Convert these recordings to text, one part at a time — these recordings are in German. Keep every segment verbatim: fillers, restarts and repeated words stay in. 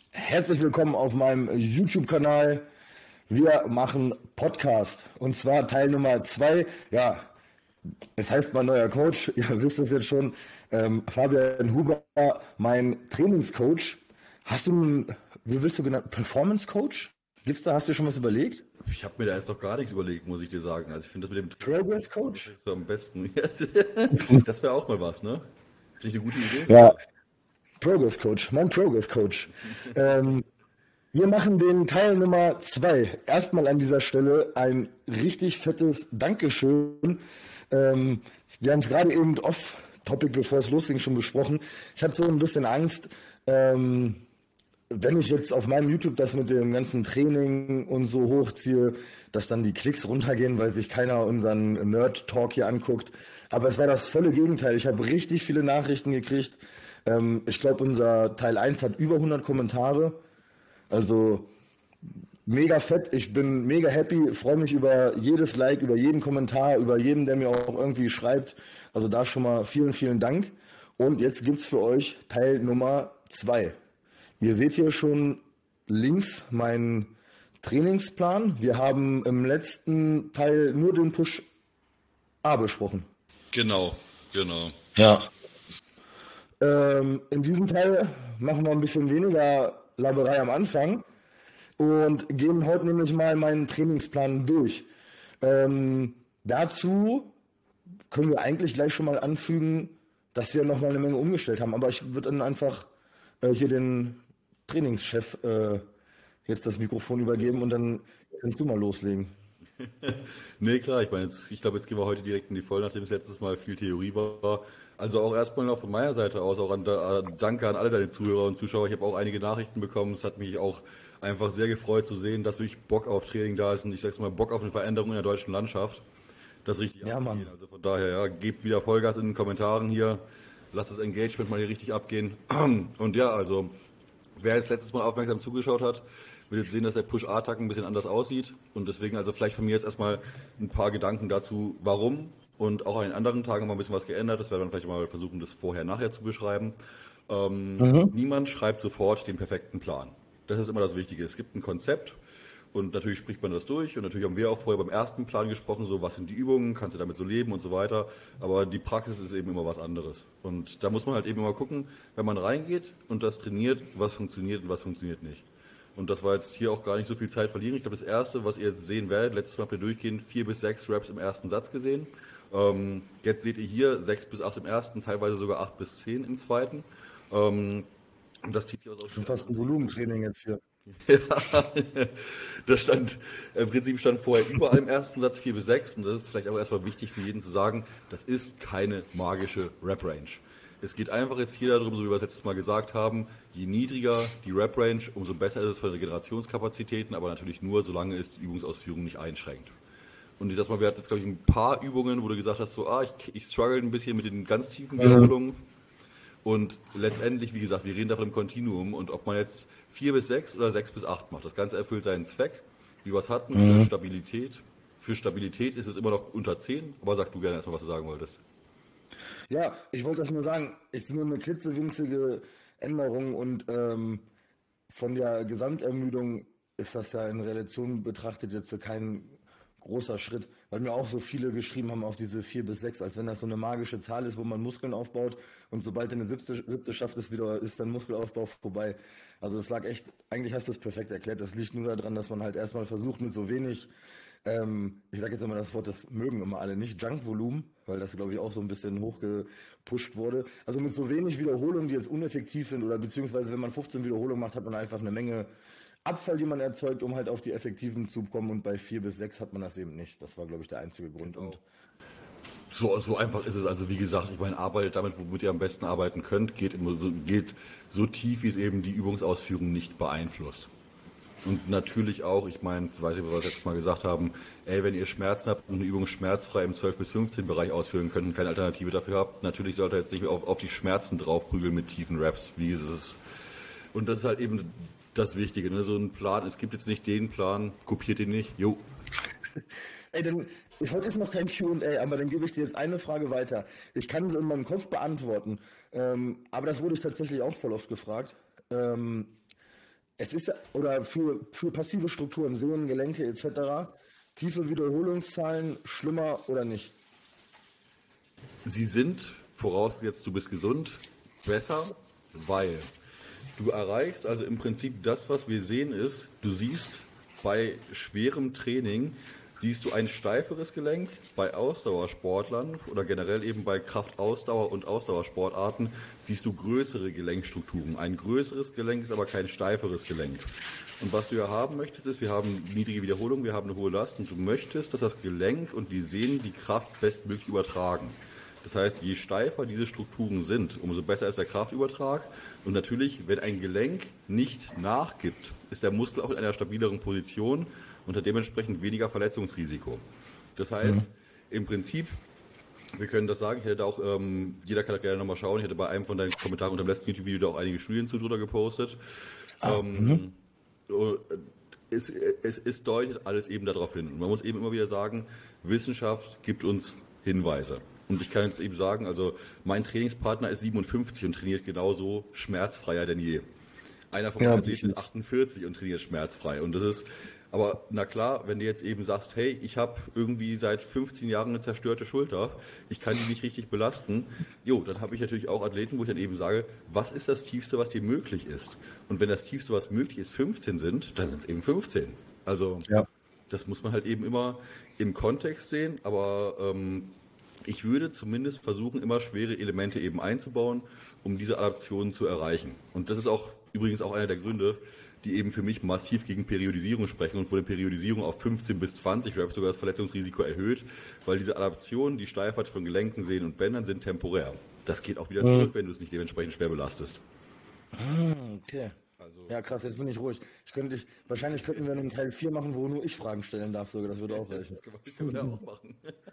Herzlich willkommen auf meinem YouTube-Kanal. Wir machen Podcast und zwar Teil Nummer zwei. Ja, es heißt mein neuer Coach, ihr wisst es jetzt schon, ähm, Fabian Huber, mein Trainingscoach. Hast du einen, wie willst du genannt, Performance-Coach? Gibt's da, hast du dir schon was überlegt? Ich habe mir da jetzt noch gar nichts überlegt, muss ich dir sagen. Also ich finde das mit dem Progress-Coach? so am besten. Das wäre auch mal was, ne? Finde ich eine gute Idee. Ja, Progress-Coach, mein Progress-Coach. ähm, Wir machen den Teil Nummer zwei. Erstmal an dieser Stelle ein richtig fettes Dankeschön. Ähm, wir haben es gerade eben off-topic, bevor es losging, schon besprochen. Ich hatte so ein bisschen Angst, ähm, wenn ich jetzt auf meinem YouTube das mit dem ganzen Training und so hochziehe, dass dann die Klicks runtergehen, weil sich keiner unseren Nerd-Talk hier anguckt. Aber es war das volle Gegenteil. Ich habe richtig viele Nachrichten gekriegt. Ähm, ich glaube, unser Teil eins hat über hundert Kommentare. Also mega fett, ich bin mega happy, freue mich über jedes Like, über jeden Kommentar, über jeden, der mir auch irgendwie schreibt. Also da schon mal vielen, vielen Dank. Und jetzt gibt es für euch Teil Nummer zwei. Ihr seht hier schon links meinen Trainingsplan. Wir haben im letzten Teil nur den Push A besprochen. Genau, genau. Ja. Ähm, in diesem Teil machen wir ein bisschen weniger Laberei am Anfang und gehen heute nämlich mal meinen Trainingsplan durch. Ähm, dazu können wir eigentlich gleich schon mal anfügen, dass wir noch mal eine Menge umgestellt haben. Aber ich würde dann einfach äh, hier den Trainingschef äh, jetzt das Mikrofon übergeben und dann kannst du mal loslegen. Nee, klar, ich meine, jetzt, ich glaube, jetzt gehen wir heute direkt in die Vollen, nachdem es letztes Mal viel Theorie war. Also auch erstmal noch von meiner Seite aus, auch an, äh, danke an alle deine Zuhörer und Zuschauer. Ich habe auch einige Nachrichten bekommen. Es hat mich auch einfach sehr gefreut zu sehen, dass wirklich Bock auf Training da ist und ich sag's mal, Bock auf eine Veränderung in der deutschen Landschaft. Das ist richtig Ja, Mann. abzugehen. Also von daher, ja, gebt wieder Vollgas in den Kommentaren hier. Lasst das Engagement mal hier richtig abgehen. Und ja, also, wer jetzt letztes Mal aufmerksam zugeschaut hat, wird jetzt sehen, dass der Push-A-Tag ein bisschen anders aussieht. Und deswegen also vielleicht von mir jetzt erstmal ein paar Gedanken dazu, warum. Und auch an den anderen Tagen haben wir ein bisschen was geändert. Das werden wir vielleicht mal versuchen, das vorher-nachher zu beschreiben. Ähm, Mhm. Niemand schreibt sofort den perfekten Plan. Das ist immer das Wichtige. Es gibt ein Konzept und natürlich spricht man das durch. Und natürlich haben wir auch vorher beim ersten Plan gesprochen, so was sind die Übungen, kannst du damit so leben und so weiter. Aber die Praxis ist eben immer was anderes. Und da muss man halt eben immer gucken, wenn man reingeht und das trainiert, was funktioniert und was funktioniert nicht. Und das war jetzt hier auch gar nicht so viel Zeit verlieren. Ich glaube, das Erste, was ihr jetzt sehen werdet, letztes Mal habt ihr durchgehend vier bis sechs Reps im ersten Satz gesehen. Ähm, jetzt seht ihr hier sechs bis acht im ersten, teilweise sogar acht bis zehn im zweiten. Ähm, und das zieht sich aus. Schon fast ein Volumentraining jetzt hier. Ja, das stand, im Prinzip stand vorher überall im ersten Satz vier bis sechs. Und das ist vielleicht auch erstmal wichtig für jeden zu sagen, das ist keine magische Rep-Range. Es geht einfach jetzt hier darum, so wie wir es letztes Mal gesagt haben, je niedriger die Rep-Range, umso besser ist es für Regenerationskapazitäten, aber natürlich nur, solange es die Übungsausführung nicht einschränkt. Und ich sag mal, wir hatten jetzt, glaube ich, ein paar Übungen, wo du gesagt hast, so, ah, ich, ich struggle ein bisschen mit den ganz tiefen Wiederholungen. Und letztendlich, wie gesagt, wir reden da von einem Kontinuum und ob man jetzt vier bis sechs oder sechs bis acht macht, das Ganze erfüllt seinen Zweck. Wie wir es hatten, für Stabilität. Für Stabilität ist es immer noch unter zehn, aber sag du gerne erstmal, was du sagen wolltest. Ja, ich wollte das nur sagen. Es ist nur eine klitzewinzige Änderung und ähm, von der Gesamtermüdung ist das ja in Relation betrachtet jetzt so kein großer Schritt, weil mir auch so viele geschrieben haben auf diese vier bis sechs, als wenn das so eine magische Zahl ist, wo man Muskeln aufbaut und sobald eine siebte, siebte schafft, ist wieder ist dann Muskelaufbau vorbei. Also es lag echt, eigentlich hast du es perfekt erklärt. Das liegt nur daran, dass man halt erstmal versucht mit so wenig, ähm, ich sage jetzt immer das Wort, das mögen immer alle nicht, Junk-Volumen, weil das glaube ich auch so ein bisschen hochgepusht wurde. Also mit so wenig Wiederholungen, die jetzt uneffektiv sind oder beziehungsweise wenn man fünfzehn Wiederholungen macht, hat man einfach eine Menge Abfall, die man erzeugt, um halt auf die effektiven zu kommen und bei vier bis sechs hat man das eben nicht. Das war, glaube ich, der einzige Grund. Und So, so einfach ist es. Also wie gesagt, ich meine, arbeitet damit, womit ihr am besten arbeiten könnt, geht, immer so, geht so tief, wie es eben die Übungsausführung nicht beeinflusst. Und natürlich auch, ich meine, ich weiß nicht, was wir letztes Mal gesagt haben, ey, wenn ihr Schmerzen habt und eine Übung schmerzfrei im zwölf bis fünfzehn Bereich ausführen könnt und keine Alternative dafür habt, natürlich sollt ihr jetzt nicht auf, auf die Schmerzen draufprügeln mit tiefen Raps, wie es ist. Und das ist halt eben das Wichtige, ne? So ein Plan, es gibt jetzt nicht den Plan, kopiert ihn nicht, jo. ey, dann, ich wollte jetzt noch kein Q und A, aber dann gebe ich dir jetzt eine Frage weiter. Ich kann es in meinem Kopf beantworten, ähm, aber das wurde ich tatsächlich auch voll oft gefragt. Ähm, es ist, oder für, für passive Strukturen, Sehnen, Gelenke et cetera, tiefe Wiederholungszahlen schlimmer oder nicht? Sie sind, vorausgesetzt du bist gesund, besser, weil du erreichst also im Prinzip das, was wir sehen ist, du siehst bei schwerem Training, siehst du ein steiferes Gelenk, bei Ausdauersportlern oder generell eben bei Kraftausdauer- und Ausdauersportarten siehst du größere Gelenkstrukturen. Ein größeres Gelenk ist aber kein steiferes Gelenk. Und was du ja haben möchtest, ist, wir haben niedrige Wiederholung, wir haben eine hohe Last und du möchtest, dass das Gelenk und die Sehnen die Kraft bestmöglich übertragen. Das heißt, je steifer diese Strukturen sind, umso besser ist der Kraftübertrag. Und natürlich, wenn ein Gelenk nicht nachgibt, ist der Muskel auch in einer stabileren Position und hat dementsprechend weniger Verletzungsrisiko. Das heißt, mhm. im Prinzip, wir können das sagen, ich hätte da auch, ähm, jeder kann da gerne nochmal schauen, ich hätte bei einem von deinen Kommentaren unter dem letzten YouTube-Video da auch einige Studien zu drüber gepostet. Ah, ähm, mhm. es, es, es deutet alles eben darauf hin. Und man muss eben immer wieder sagen, Wissenschaft gibt uns Hinweise. Und ich kann jetzt eben sagen, also mein Trainingspartner ist siebenundfünfzig und trainiert genauso schmerzfreier denn je. Einer von meinen ja, Athleten ist achtundvierzig und trainiert schmerzfrei. Und das ist, aber na klar, wenn du jetzt eben sagst, hey, ich habe irgendwie seit fünfzehn Jahren eine zerstörte Schulter, ich kann die nicht richtig belasten, jo, dann habe ich natürlich auch Athleten, wo ich dann eben sage, was ist das Tiefste, was dir möglich ist? Und wenn das Tiefste, was möglich ist, fünfzehn sind, dann sind es eben fünfzehn. Also ja. Das muss man halt eben immer im Kontext sehen, aber ähm, ich würde zumindest versuchen, immer schwere Elemente eben einzubauen, um diese Adaptionen zu erreichen. Und das ist auch übrigens auch einer der Gründe, die eben für mich massiv gegen Periodisierung sprechen und wo eine Periodisierung auf fünfzehn bis zwanzig Reps sogar das Verletzungsrisiko erhöht, weil diese Adaptionen, die Steifheit von Gelenken, Sehnen und Bändern sind temporär. Das geht auch wieder zurück, wenn du es nicht dementsprechend schwer belastest. Ah, okay. Also, ja, krass, jetzt bin ich ruhig. Ich könnte ich, wahrscheinlich könnten wir einen Teil vier machen, wo nur ich Fragen stellen darf, sogar. Das würde auch reichen. Das können wir ja auch machen.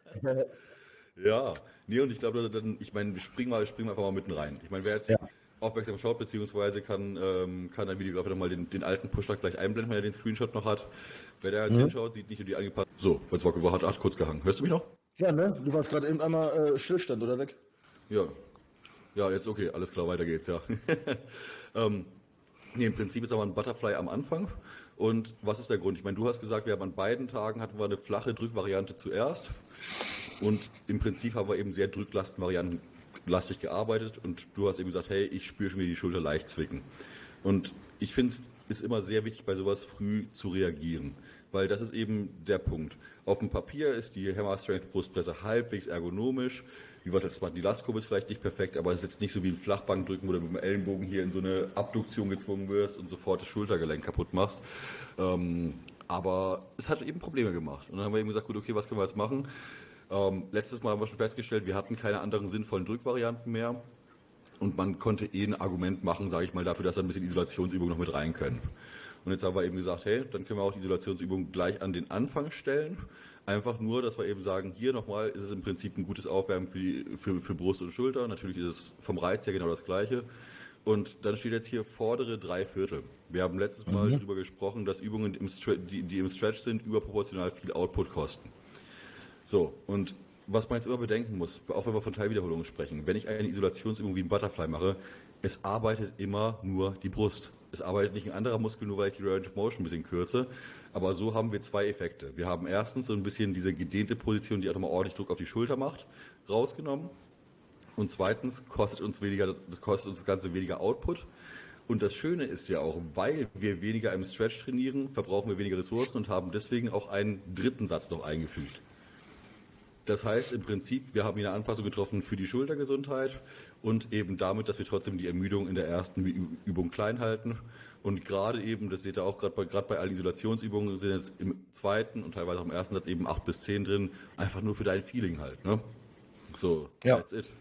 Ja, nee, und ich glaube, dann, ich meine, wir springen mal, springen einfach mal mitten rein. Ich meine, wer jetzt ja. aufmerksam schaut, beziehungsweise kann, ähm, kann ein Videograf nochmal den, den alten Pushtag gleich einblenden, wenn er den Screenshot noch hat. Wer da jetzt mhm. hinschaut, sieht nicht nur die angepasst. So, jetzt war hat, hat kurz gehangen. Hörst du mich noch? Ja, ne? Du warst gerade eben einmal äh, Stillstand, oder weg? Ja. Ja, jetzt okay, alles klar, weiter geht's, ja. ähm, nee, im Prinzip ist aber ein Butterfly am Anfang. Und was ist der Grund? Ich meine, du hast gesagt, wir haben an beiden Tagen hatten wir eine flache Drückvariante zuerst. Und im Prinzip haben wir eben sehr drücklastenvariantenlastig gearbeitet und du hast eben gesagt, hey, ich spüre schon wieder die Schulter leicht zwicken. Und ich finde, es ist immer sehr wichtig, bei sowas früh zu reagieren, weil das ist eben der Punkt. Auf dem Papier ist die Hammer Strength Brustpresse halbwegs ergonomisch. Wie wir es letztes Mal, die Lastkurve ist vielleicht nicht perfekt, aber es ist jetzt nicht so wie ein Flachbankdrücken, wo du mit dem Ellenbogen hier in so eine Abduktion gezwungen wirst und sofort das Schultergelenk kaputt machst. Ähm, aber es hat eben Probleme gemacht. Und dann haben wir eben gesagt, gut, okay, was können wir jetzt machen? Ähm, letztes Mal haben wir schon festgestellt, wir hatten keine anderen sinnvollen Drückvarianten mehr und man konnte eh ein Argument machen, sage ich mal, dafür, dass da ein bisschen Isolationsübungen noch mit rein können. Und jetzt haben wir eben gesagt, hey, dann können wir auch die Isolationsübung gleich an den Anfang stellen. Einfach nur, dass wir eben sagen, hier nochmal ist es im Prinzip ein gutes Aufwärmen für, die, für, für Brust und Schulter. Natürlich ist es vom Reiz her genau das Gleiche. Und dann steht jetzt hier vordere drei Viertel. Wir haben letztes Mal mhm. darüber gesprochen, dass Übungen, im Stre- die, die im Stretch sind, überproportional viel Output kosten. So, und was man jetzt immer bedenken muss, auch wenn wir von Teilwiederholungen sprechen, wenn ich eine Isolationsübung wie ein Butterfly mache, es arbeitet immer nur die Brust. Es arbeitet nicht ein anderer Muskel, nur weil ich die Range of Motion ein bisschen kürze. Aber so haben wir zwei Effekte. Wir haben erstens so ein bisschen diese gedehnte Position, die auch nochmal ordentlich Druck auf die Schulter macht, rausgenommen. Und zweitens kostet uns weniger, das kostet uns das Ganze weniger Output. Und das Schöne ist ja auch, weil wir weniger im Stretch trainieren, verbrauchen wir weniger Ressourcen und haben deswegen auch einen dritten Satz noch eingefügt. Das heißt im Prinzip, wir haben hier eine Anpassung getroffen für die Schultergesundheit und eben damit, dass wir trotzdem die Ermüdung in der ersten Übung klein halten. Und gerade eben, das seht ihr auch gerade bei, gerade bei allen Isolationsübungen, sind jetzt im zweiten und teilweise auch im ersten Satz eben acht bis zehn drin, einfach nur für dein Feeling halt. Ne? So, ja. That's it.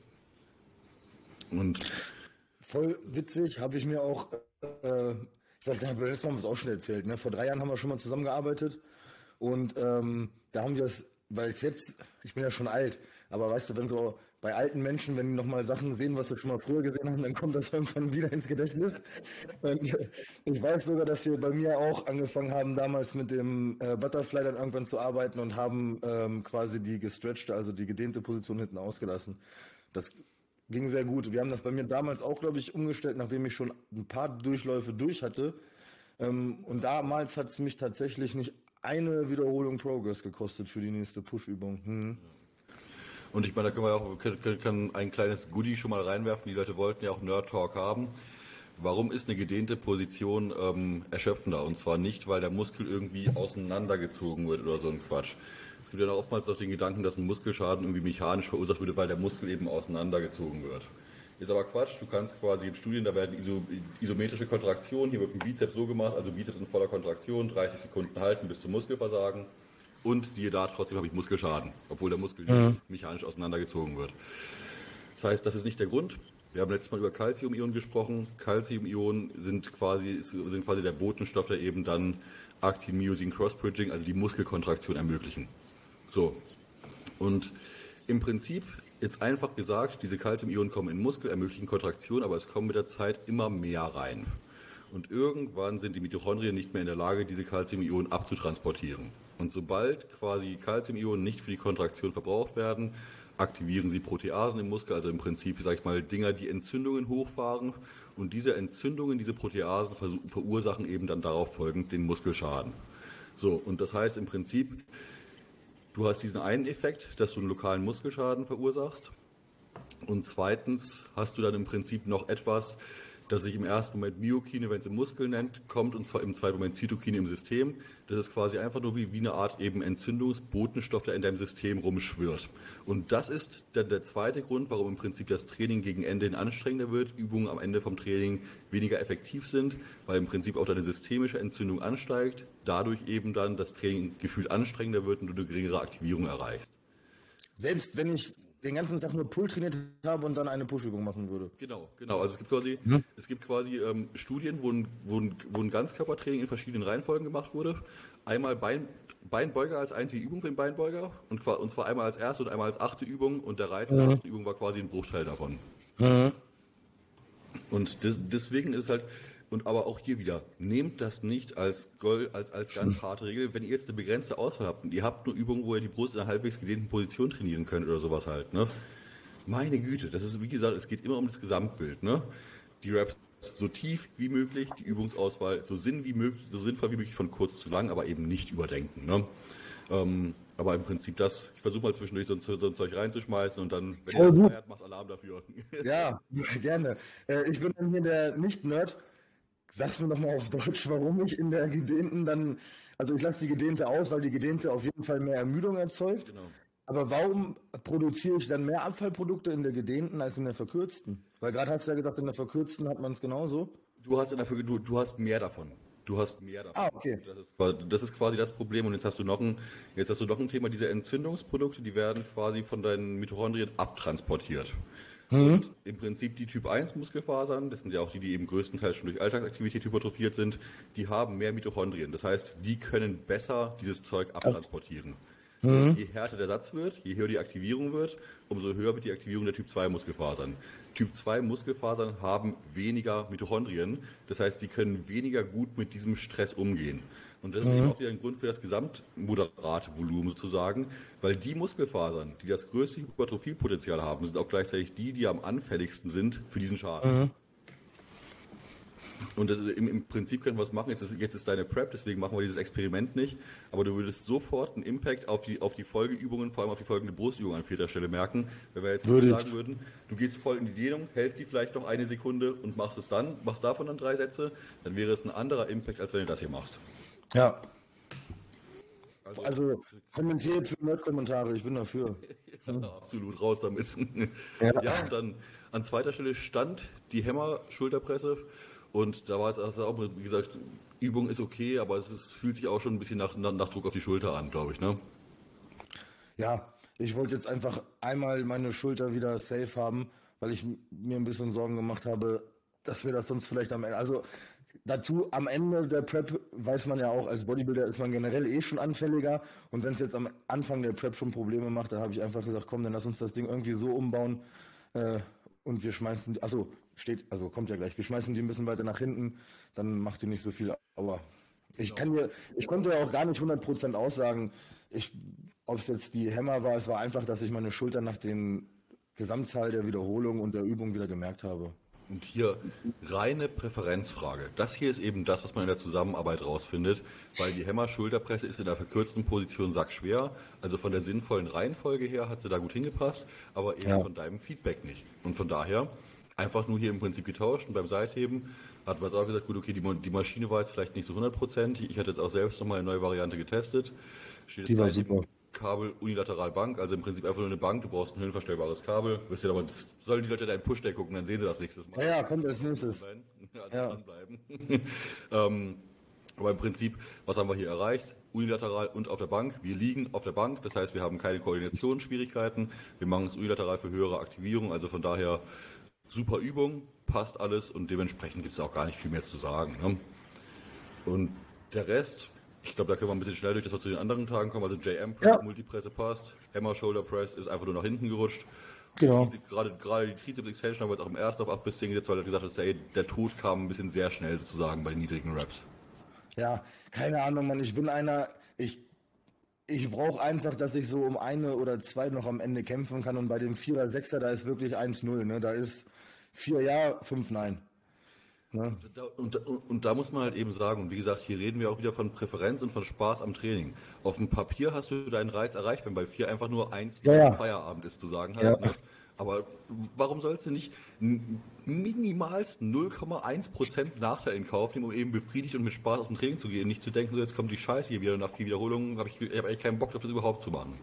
Und voll witzig, habe ich mir auch, äh, ich weiß gar nicht, letztes Mal haben wir es auch schon erzählt, ne? Vor drei Jahren haben wir schon mal zusammengearbeitet und ähm, da haben wir es, weil es jetzt, ich bin ja schon alt, aber weißt du, wenn so bei alten Menschen, wenn die nochmal Sachen sehen, was wir schon mal früher gesehen haben, dann kommt das irgendwann wieder ins Gedächtnis. Und ich weiß sogar, dass wir bei mir auch angefangen haben, damals mit dem äh, Butterfly dann irgendwann zu arbeiten und haben ähm, quasi die gestretchte, also die gedehnte Position hinten ausgelassen. Das ging sehr gut. Wir haben das bei mir damals auch, glaube ich, umgestellt, nachdem ich schon ein paar Durchläufe durch hatte. Ähm, und damals hat es mich tatsächlich nicht eine Wiederholung Progress gekostet für die nächste Push-Übung. Hm. Und ich meine, da können wir auch können, können ein kleines Goodie schon mal reinwerfen. Die Leute wollten ja auch Nerd Talk haben. Warum ist eine gedehnte Position ähm, erschöpfender? Und zwar nicht, weil der Muskel irgendwie auseinandergezogen wird oder so ein Quatsch. Es gibt ja noch oftmals noch den Gedanken, dass ein Muskelschaden irgendwie mechanisch verursacht würde, weil der Muskel eben auseinandergezogen wird. Ist aber Quatsch. Du kannst quasi in Studien, da werden iso, isometrische Kontraktionen, hier wird ein Bizeps so gemacht, also Bizeps in voller Kontraktion, dreißig Sekunden halten bis zum Muskelversagen. Und siehe da, trotzdem habe ich Muskelschaden, obwohl der Muskel ja. nicht mechanisch auseinandergezogen wird. Das heißt, das ist nicht der Grund. Wir haben letztes Mal über Calcium-Ionen gesprochen. Calcium-Ionen sind quasi, sind quasi der Botenstoff, der eben dann Actin Myosin Cross-Bridging, also die Muskelkontraktion ermöglichen. So. Und im Prinzip, jetzt einfach gesagt, diese Calcium-Ionen kommen in den Muskel, ermöglichen Kontraktion, aber es kommen mit der Zeit immer mehr rein. Und irgendwann sind die Mitochondrien nicht mehr in der Lage, diese Calcium-Ionen abzutransportieren. Und sobald quasi Calcium-Ionen nicht für die Kontraktion verbraucht werden, aktivieren sie Proteasen im Muskel, also im Prinzip, sag ich mal, Dinger, die Entzündungen hochfahren. Und diese Entzündungen, diese Proteasen verursachen eben dann darauf folgend den Muskelschaden. So, und das heißt im Prinzip, du hast diesen einen Effekt, dass du einen lokalen Muskelschaden verursachst. Und zweitens hast du dann im Prinzip noch etwas, das sich im ersten Moment Myokine, wenn es im Muskel nennt, kommt, und zwar im zweiten Moment Zytokine im System. Das ist quasi einfach nur wie, wie eine Art eben Entzündungsbotenstoff, der in deinem System rumschwirrt. Und das ist dann der zweite Grund, warum im Prinzip das Training gegen Ende hin anstrengender wird, Übungen am Ende vom Training weniger effektiv sind, weil im Prinzip auch deine systemische Entzündung ansteigt, dadurch eben dann das Training gefühlt anstrengender wird und du eine geringere Aktivierung erreichst. Selbst wenn ich den ganzen Tag nur Pull trainiert habe und dann eine Push-Übung machen würde. Genau, genau. Also es gibt quasi, hm? es gibt quasi ähm, Studien, wo ein, wo, ein, wo ein Ganzkörpertraining in verschiedenen Reihenfolgen gemacht wurde. Einmal Bein, Beinbeuger als einzige Übung für den Beinbeuger und, und zwar einmal als erste und einmal als achte Übung, und der Reiz der mhm. achten Übung war quasi ein Bruchteil davon. Mhm. Und des, deswegen ist es halt, und aber auch hier wieder, nehmt das nicht als Gold, als, als ganz harte Regel, wenn ihr jetzt eine begrenzte Auswahl habt und ihr habt nur Übungen, wo ihr die Brust in einer halbwegs gedehnten Position trainieren könnt oder sowas halt, ne? Meine Güte, das ist, wie gesagt, es geht immer um das Gesamtbild, ne? Die Reps so tief wie möglich, die Übungsauswahl so, sinn wie möglich, so sinnvoll wie möglich von kurz zu lang, aber eben nicht überdenken, ne? Ähm, aber im Prinzip das, ich versuche mal zwischendurch so, so ein Zeug reinzuschmeißen und dann, wenn ihr das feiert, macht Alarm dafür. Ja, gerne. Äh, ich bin dann hier der Nicht-Nerd. Sag's mir doch mal auf Deutsch, warum ich in der gedehnten dann, also ich lasse die gedehnte aus, weil die gedehnte auf jeden Fall mehr Ermüdung erzeugt. Genau. Aber warum produziere ich dann mehr Abfallprodukte in der gedehnten als in der verkürzten? Weil gerade hast du ja gesagt, in der verkürzten hat man es genauso. Du hast in der du, du hast mehr davon. Du hast mehr davon. Ah, okay. Das ist, quasi, das ist quasi das Problem. Und jetzt hast du noch ein, jetzt hast du noch ein Thema, diese Entzündungsprodukte, die werden quasi von deinen Mitochondrien abtransportiert. Mhm. Und im Prinzip die Typ eins Muskelfasern, das sind ja auch die, die eben größtenteils schon durch Alltagsaktivität hypertrophiert sind, die haben mehr Mitochondrien. Das heißt, die können besser dieses Zeug abtransportieren. Mhm. So, je härter der Satz wird, je höher die Aktivierung wird, umso höher wird die Aktivierung der Typ zwei Muskelfasern. Typ zwei Muskelfasern haben weniger Mitochondrien. Das heißt, sie können weniger gut mit diesem Stress umgehen. Und das ist mhm. eben auch wieder ein Grund für das gesamtmoderate Volumen sozusagen, weil die Muskelfasern, die das größte Hypertrophiepotenzial haben, sind auch gleichzeitig die, die am anfälligsten sind für diesen Schaden. Mhm. Und das, im, im Prinzip können wir was machen, jetzt ist, jetzt ist deine Prep, deswegen machen wir dieses Experiment nicht, aber du würdest sofort einen Impact auf die, auf die Folgeübungen, vor allem auf die folgende Brustübung an vierter Stelle merken, wenn wir jetzt Würde sagen würden, du gehst voll in die Dehnung, hältst die vielleicht noch eine Sekunde und machst es dann, machst davon dann drei Sätze, dann wäre es ein anderer Impact, als wenn du das hier machst. Ja. Also, also kommentiert für Nerd-Kommentare, ich bin dafür. Ja, absolut, raus damit. Ja. Ja, und dann an zweiter Stelle stand die Hämmer-Schulterpresse. Und da war es also auch, wie gesagt, Übung ist okay, aber es ist, fühlt sich auch schon ein bisschen nach, nach Druck auf die Schulter an, glaube ich, ne? Ja, ich wollte jetzt einfach einmal meine Schulter wieder safe haben, weil ich mir ein bisschen Sorgen gemacht habe, dass wir das sonst vielleicht am Ende, also dazu am Ende der Prep weiß man ja auch, als Bodybuilder ist man generell eh schon anfälliger, und wenn es jetzt am Anfang der Prep schon Probleme macht, da habe ich einfach gesagt, komm, dann lass uns das Ding irgendwie so umbauen, äh, und wir schmeißen, also steht, also kommt ja gleich, wir schmeißen die ein bisschen weiter nach hinten, dann macht die nicht so viel Aua. Ich kann mir, ich konnte ja auch gar nicht hundert Prozent aussagen, ob es jetzt die Hämmer war, es war einfach, dass ich meine Schulter nach den Gesamtzahl der Wiederholungen und der Übung wieder gemerkt habe. Und hier reine Präferenzfrage. Das hier ist eben das, was man in der Zusammenarbeit rausfindet, weil die Hämmer-Schulterpresse ist in der verkürzten Position sackschwer. Also von der sinnvollen Reihenfolge her hat sie da gut hingepasst, aber eben ja. von deinem Feedback nicht. Und von daher einfach nur hier im Prinzip getauscht und beim Seitheben hat man auch gesagt, gut, okay, die, die Maschine war jetzt vielleicht nicht so hundertprozentig. Ich hatte jetzt auch selbst nochmal eine neue Variante getestet. Steht die war super. Kabel unilateral Bank, also im Prinzip einfach nur eine Bank, du brauchst ein höhenverstellbares Kabel. Wisst ihr aber, das sollen die Leute deinen Push-Deck gucken, dann sehen sie das nächstes Mal. Ja, ja, kommt als nächstes. Also ja. dranbleiben. ähm, aber im Prinzip, was haben wir hier erreicht? Unilateral und auf der Bank. Wir liegen auf der Bank, das heißt, wir haben keine Koordinationsschwierigkeiten. Wir machen es unilateral für höhere Aktivierung, also von daher super Übung, passt alles und dementsprechend gibt es auch gar nicht viel mehr zu sagen. Ne? Und der Rest, ich glaube, da können wir ein bisschen schnell durch, dass wir zu den anderen Tagen kommen. Also J M-Press, ja. Multipresse passt. Hammer Shoulder Press ist einfach nur nach hinten gerutscht. Genau. Gerade, gerade die Trizeps Extension haben wir jetzt auch im ersten auf acht bis zehn gesetzt, weil er gesagt hat, der, der Tod kam ein bisschen sehr schnell sozusagen bei den niedrigen Reps. Ja, keine Ahnung, Mann. Ich bin einer, ich, ich brauche einfach, dass ich so um eine oder zwei noch am Ende kämpfen kann. Und bei dem Vierer, Sechser, da ist wirklich eins null. Ne? Da ist vier Ja, fünf Nein. Ne? Und, und, und da muss man halt eben sagen, und wie gesagt, hier reden wir auch wieder von Präferenz und von Spaß am Training. Auf dem Papier hast du deinen Reiz erreicht, wenn bei vier einfach nur eins ja, ja. Feierabend ist zu sagen. Halt, ja. ne? Aber warum sollst du nicht minimalsten null Komma eins Prozent Nachteil in Kauf nehmen, um eben befriedigt und mit Spaß aus dem Training zu gehen, nicht zu denken, so jetzt kommt die Scheiße hier wieder, nach vier Wiederholungen habe ich, ich hab eigentlich keinen Bock, das überhaupt zu machen.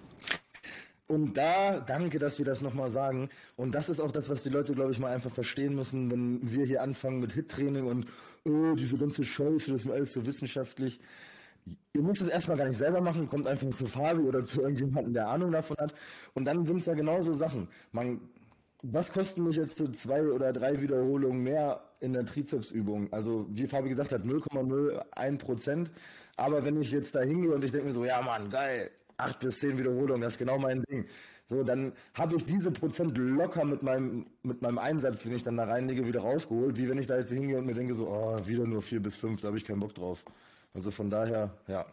Und da, danke, dass wir das nochmal sagen. Und das ist auch das, was die Leute, glaube ich, mal einfach verstehen müssen, wenn wir hier anfangen mit Hit-Training und oh, diese ganze Scheiße, das ist mir alles so wissenschaftlich. Ihr müsst es erstmal gar nicht selber machen, kommt einfach zu Fabi oder zu irgendjemandem, der Ahnung davon hat. Und dann sind es ja genauso Sachen. Man, was kosten mich jetzt so zwei oder drei Wiederholungen mehr in der Trizepsübung? Also, wie Fabi gesagt hat, null Komma null eins Prozent. Aber wenn ich jetzt da hingehe und ich denke mir so, ja Mann, geil, acht bis zehn Wiederholungen, das ist genau mein Ding. So, dann habe ich diese Prozent locker mit meinem, mit meinem Einsatz, den ich dann da reinlege, wieder rausgeholt, wie wenn ich da jetzt hingehe und mir denke so, oh, wieder nur vier bis fünf, da habe ich keinen Bock drauf. Also von daher, ja.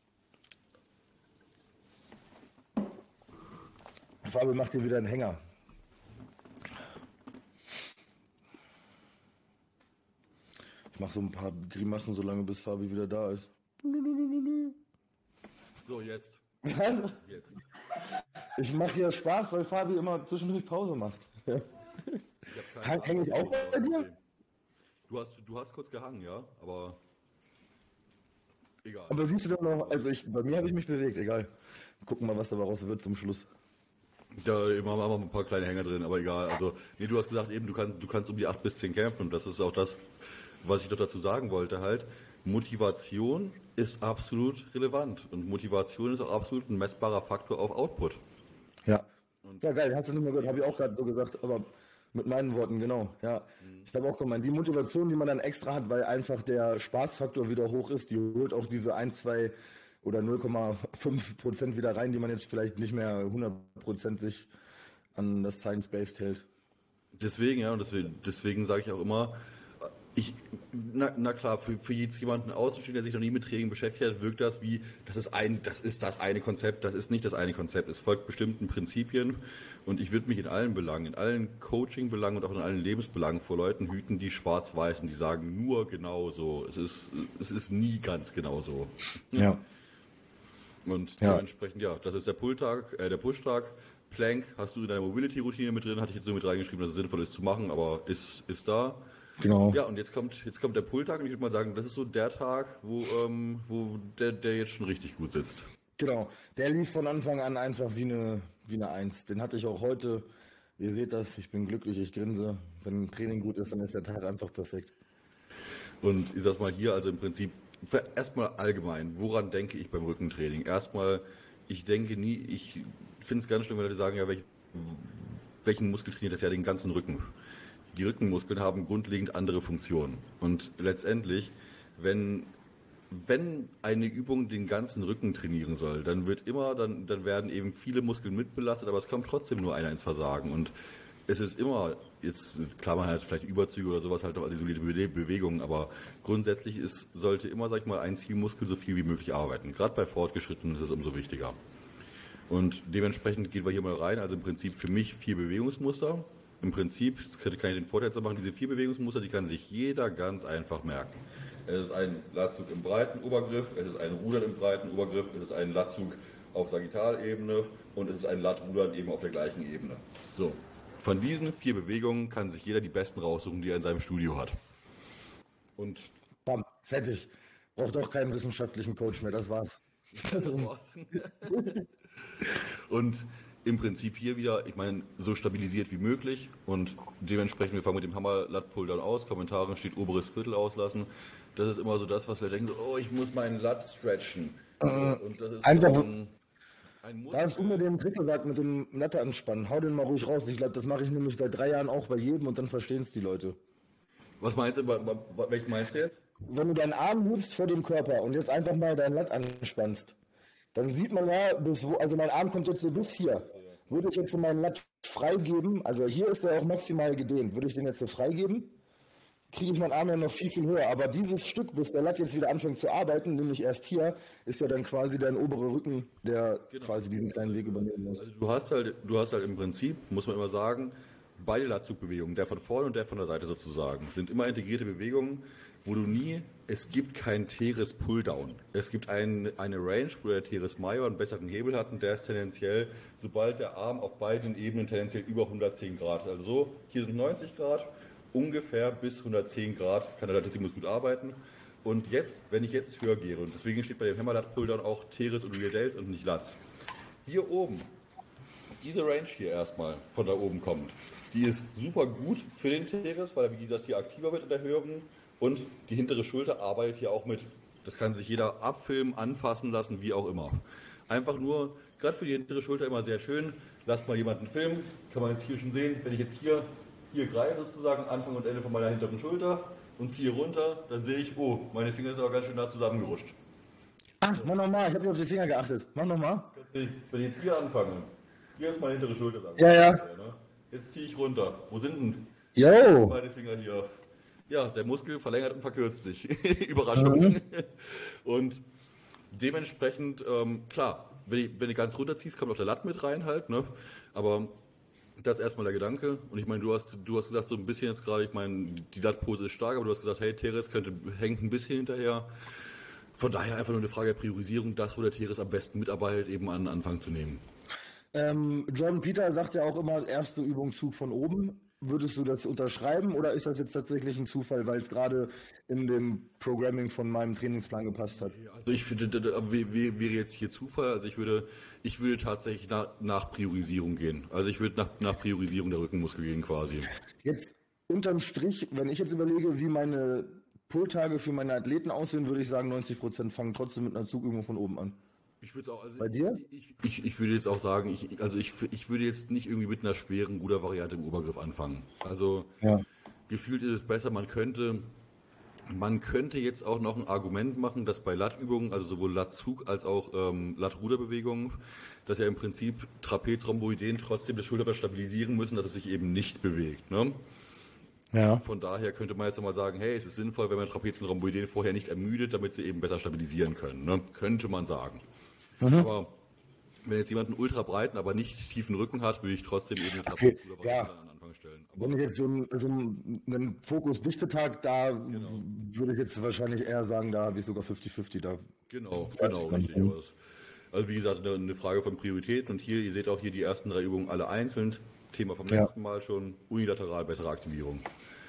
Fabi macht hier wieder einen Hänger. Ich mache so ein paar Grimassen, so lange bis Fabi wieder da ist. So, jetzt. Was? Jetzt. Ich mache hier Spaß, weil Fabi immer zwischendurch Pause macht. Ja. Häng ich auch bei dir? Du hast, du hast kurz gehangen, ja, aber egal. Aber siehst du doch noch, also ich, bei mir habe ich mich bewegt, egal. Gucken mal, was da raus wird zum Schluss. Da immer haben wir ein paar kleine Hänger drin, aber egal. Also, nee, du hast gesagt eben, du kannst, du kannst um die acht bis zehn kämpfen und das ist auch das, was ich doch dazu sagen wollte halt. Motivation ist absolut relevant und Motivation ist auch absolut ein messbarer Faktor auf Output. Ja. Und ja, geil, hast du nicht mehr gehört, habe ich auch gerade so gesagt, aber mit meinen Worten, genau. Ja, mhm. Ich habe auch gemeint, die Motivation, die man dann extra hat, weil einfach der Spaßfaktor wieder hoch ist, die holt auch diese ein, zwei oder null Komma fünf Prozent wieder rein, die man jetzt vielleicht nicht mehr hundert Prozent sich an das Science-Based hält. Deswegen, ja, und deswegen, deswegen sage ich auch immer, ich, na, na klar, für, für jetzt jemanden außenstehenden, der sich noch nie mit Training beschäftigt hat, wirkt das wie, das ist ein, das ist das eine Konzept, das ist nicht das eine Konzept, es folgt bestimmten Prinzipien und ich würde mich in allen Belangen, in allen Coaching-Belangen und auch in allen Lebensbelangen vor Leuten hüten, die schwarz-weiß und die sagen nur genau so, es ist, es ist nie ganz genau so. Ja. Und ja. dementsprechend, ja, das ist der Pull-Tag, äh, der Push-Tag. Plank hast du in deiner Mobility-Routine mit drin, hatte ich jetzt so mit reingeschrieben, dass es sinnvoll ist zu machen, aber ist, ist da. Genau. Ja, und jetzt kommt, jetzt kommt der Pull-Tag und ich würde mal sagen, das ist so der Tag, wo, ähm, wo der, der jetzt schon richtig gut sitzt. Genau, der lief von Anfang an einfach wie eine, wie eine Eins. Den hatte ich auch heute. Ihr seht das, ich bin glücklich, ich grinse. Wenn Training gut ist, dann ist der Tag einfach perfekt. Und ich sag's mal hier, also im Prinzip, erstmal allgemein, woran denke ich beim Rückentraining? Erstmal, ich denke nie, ich finde es ganz schlimm, wenn Leute sagen, ja, welch, welchen Muskel trainiert das ja den ganzen Rücken? Die Rückenmuskeln haben grundlegend andere Funktionen. Und letztendlich, wenn, wenn eine Übung den ganzen Rücken trainieren soll, dann wird immer, dann, dann werden eben viele Muskeln mitbelastet, aber es kommt trotzdem nur einer ins Versagen. Und es ist immer, jetzt klar, man hat vielleicht Überzüge oder sowas halt, also isolierte Bewegungen, aber grundsätzlich ist, sollte immer, sag ich mal, ein Zielmuskel so viel wie möglich arbeiten. Gerade bei Fortgeschrittenen ist es umso wichtiger. Und dementsprechend gehen wir hier mal rein, also im Prinzip für mich vier Bewegungsmuster. im Prinzip, das kann ich den Vorteil zu machen, diese vier Bewegungsmuster, die kann sich jeder ganz einfach merken. Es ist ein Latzug im breiten Obergriff, es ist ein Rudern im breiten Obergriff, es ist ein Latzug auf Sagittalebene und es ist ein Lattrudern eben auf der gleichen Ebene. So, von diesen vier Bewegungen kann sich jeder die besten raussuchen, die er in seinem Studio hat. Und bam, fertig. Braucht doch keinen wissenschaftlichen Coach mehr, das war's. Und im Prinzip hier wieder, ich meine, so stabilisiert wie möglich und dementsprechend, wir fangen mit dem Hammer-Lat-Pull-Down aus, Kommentaren steht oberes Viertel auslassen. Das ist immer so das, was wir denken, so, oh, ich muss meinen Lat stretchen. Äh, und das ist einfach, ein, ein da hast du mir den Trick gesagt mit dem Latte anspannen. Hau den mal ruhig raus. Ich glaube, das mache ich nämlich seit drei Jahren auch bei jedem und dann verstehen es die Leute. Was meinst du, welchen meinst du jetzt? Wenn du deinen Arm hebst vor dem Körper und jetzt einfach mal dein Lat anspannst, dann sieht man ja, bis wo, also mein Arm kommt jetzt so bis hier. Würde ich jetzt meinen Lat freigeben, also hier ist er auch maximal gedehnt, würde ich den jetzt so freigeben, kriege ich meinen Arm ja noch viel, viel höher. Aber dieses Stück, bis der Lat jetzt wieder anfängt zu arbeiten, nämlich erst hier, ist ja dann quasi dein oberer Rücken, der genau quasi diesen kleinen Weg übernehmen muss. Also du hast halt, du hast halt im Prinzip, muss man immer sagen, beide Latzugbewegungen, der von vorne und der von der Seite sozusagen, sind immer integrierte Bewegungen, wo du nie, es gibt kein Teres Pulldown. Es gibt ein, eine Range, wo der Teres Major einen besseren Hebel hat und der ist tendenziell, sobald der Arm auf beiden Ebenen tendenziell über hundertzehn Grad. Also so, hier sind neunzig Grad, ungefähr bis hundertzehn Grad kann der Latissimus gut arbeiten. Und jetzt, wenn ich jetzt höher gehe, und deswegen steht bei dem Hammer-Lat Pulldown auch Teres und Rear Delts und nicht Lats. Hier oben, diese Range hier erstmal von da oben kommt, die ist super gut für den Teres, weil er wie gesagt hier aktiver wird in der höheren. Und die hintere Schulter arbeitet hier auch mit. Das kann sich jeder abfilmen, anfassen lassen, wie auch immer. Einfach nur, gerade für die hintere Schulter immer sehr schön. Lasst mal jemanden filmen. Kann man jetzt hier schon sehen, wenn ich jetzt hier, hier greife sozusagen, Anfang und Ende von meiner hinteren Schulter und ziehe runter, dann sehe ich, oh, meine Finger sind aber ganz schön nah zusammengerutscht. Ach, mach nochmal, ich habe nicht auf die Finger geachtet. Mach nochmal. Wenn ich jetzt hier anfange, hier ist meine hintere Schulter. Ja, ja. Jetzt ziehe ich runter. Wo sind denn Jo. meine Finger hier? Ja, der Muskel verlängert und verkürzt sich. Überraschung. Mhm. Und dementsprechend, ähm, klar, wenn, ich, wenn du ganz runterziehst, kommt auch der Lat mit rein halt, ne? Aber das ist erstmal der Gedanke. Und ich meine, du hast, du hast gesagt, so ein bisschen jetzt gerade, ich meine, die Lat-Pose ist stark, aber du hast gesagt, hey, Teres könnte, hängt ein bisschen hinterher. Von daher einfach nur eine Frage der Priorisierung, das, wo der Teres am besten mitarbeitet, eben an Anfang zu nehmen. Ähm, Jordan Peter sagt ja auch immer, erste Übung Zug von oben. Würdest du das unterschreiben oder ist das jetzt tatsächlich ein Zufall, weil es gerade in dem Programming von meinem Trainingsplan gepasst hat? Also ich finde, das wäre jetzt hier Zufall. Also ich würde, ich würde tatsächlich nach, nach Priorisierung gehen. Also ich würde nach, nach Priorisierung der Rückenmuskel gehen quasi. Jetzt unterm Strich, wenn ich jetzt überlege, wie meine Pulltage für meine Athleten aussehen, würde ich sagen, neunzig Prozent fangen trotzdem mit einer Zugübung von oben an. Ich würde auch, also Bei dir? Ich, ich, ich würde jetzt auch sagen, ich, also ich, ich würde jetzt nicht irgendwie mit einer schweren Rudervariante im Obergriff anfangen. Also ja. Gefühlt ist es besser, man könnte, man könnte jetzt auch noch ein Argument machen, dass bei Lattübungen, also sowohl Lattzug als auch ähm, Lattruderbewegungen, dass ja im Prinzip Trapezrhomboideen trotzdem das Schulterblatt stabilisieren müssen, dass es sich eben nicht bewegt. Ne? Ja. Von daher könnte man jetzt nochmal sagen, hey, es ist sinnvoll, wenn man Trapezenrhomboideen vorher nicht ermüdet, damit sie eben besser stabilisieren können. Ne? Könnte man sagen. Mhm. Aber wenn jetzt jemand einen ultra breiten, aber nicht tiefen Rücken hat, würde ich trotzdem eben eine Trapezruder ja. an Anfang stellen. Aber wenn ich jetzt so einen, so einen Fokus-Dichtetag, da genau. würde ich jetzt wahrscheinlich eher sagen, da habe ich sogar fünfzig fünfzig da. Genau, genau, richtig. Also wie gesagt, eine Frage von Prioritäten und hier, ihr seht auch hier die ersten drei Übungen alle einzeln. Thema vom letzten ja. Mal schon, unilateral bessere Aktivierung.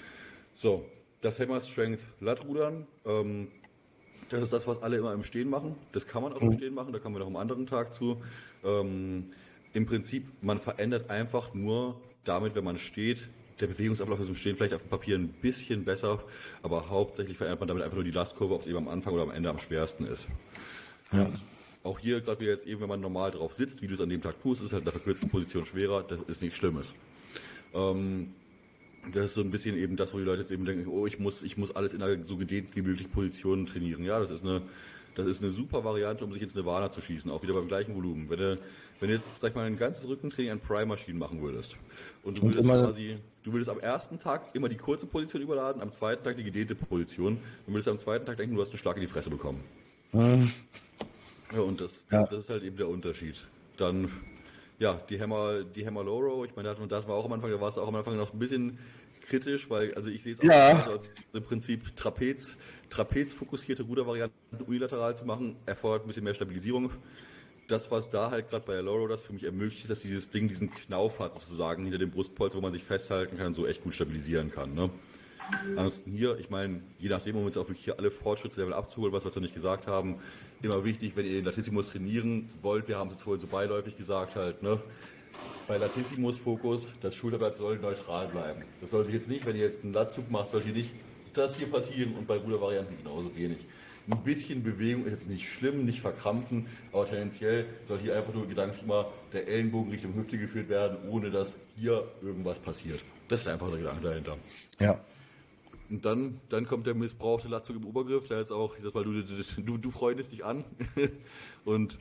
So, das Hammer Strength Lattrudern, ähm, das ist das, was alle immer im Stehen machen. Das kann man auch im Stehen machen, da kommen wir noch am anderen Tag zu. Ähm, Im Prinzip, man verändert einfach nur damit, wenn man steht, der Bewegungsablauf ist im Stehen vielleicht auf dem Papier ein bisschen besser, aber hauptsächlich verändert man damit einfach nur die Lastkurve, ob es eben am Anfang oder am Ende am schwersten ist. Ja. Auch hier, gerade wie jetzt eben, wenn man normal drauf sitzt, wie du es an dem Tag tust, ist es halt in der verkürzten Position schwerer, das ist nichts Schlimmes. Ähm, Das ist so ein bisschen eben das, wo die Leute jetzt eben denken, oh, ich muss, ich muss alles in einer so gedehnt wie möglich Position trainieren. Ja, das ist eine, das ist eine super Variante, um sich ins Nirvana zu schießen, auch wieder beim gleichen Volumen. Wenn du, wenn du jetzt, sag ich mal, ein ganzes Rückentraining an Prime-Maschinen machen würdest und du würdest quasi, du würdest am ersten Tag immer die kurze Position überladen, am zweiten Tag die gedehnte Position, dann würdest du am zweiten Tag denken, du hast einen Schlag in die Fresse bekommen. Mhm. Ja, und das, ja. das ist halt eben der Unterschied. Dann, ja, die Hammer, die Hammer Low Row, ich meine, da, da war auch am Anfang, da war es auch am Anfang noch ein bisschen kritisch, weil, also ich sehe es auch Ja. also als im Prinzip Trapez, Trapez-fokussierte Rudervarianten unilateral zu machen, erfordert ein bisschen mehr Stabilisierung. Das, was da halt gerade bei der Low Row das für mich ermöglicht, ist, dass dieses Ding diesen Knauf hat, sozusagen, hinter dem Brustpolster, wo man sich festhalten kann und so echt gut stabilisieren kann. Ne? Ansonsten hier, ich meine, je nachdem, um jetzt auch wirklich hier alle Fortschrittslevel abzuholen, was wir noch nicht gesagt haben, immer wichtig, wenn ihr den Latissimus trainieren wollt, wir haben es jetzt vorhin so beiläufig gesagt halt, ne? Bei Latissimus Fokus, das Schulterblatt soll neutral bleiben. Das soll sich jetzt nicht, wenn ihr jetzt einen Latzug macht, sollte hier nicht das hier passieren und bei Rudervarianten genauso wenig. Ein bisschen Bewegung ist jetzt nicht schlimm, nicht verkrampfen, aber tendenziell soll hier einfach nur gedanklich immer der Ellenbogen Richtung Hüfte geführt werden, ohne dass hier irgendwas passiert. Das ist einfach der Gedanke dahinter. Ja. Und dann, dann kommt der missbrauchte Latzug im Obergriff, da ist auch, ich sag mal, du, du, du freundest dich an. Und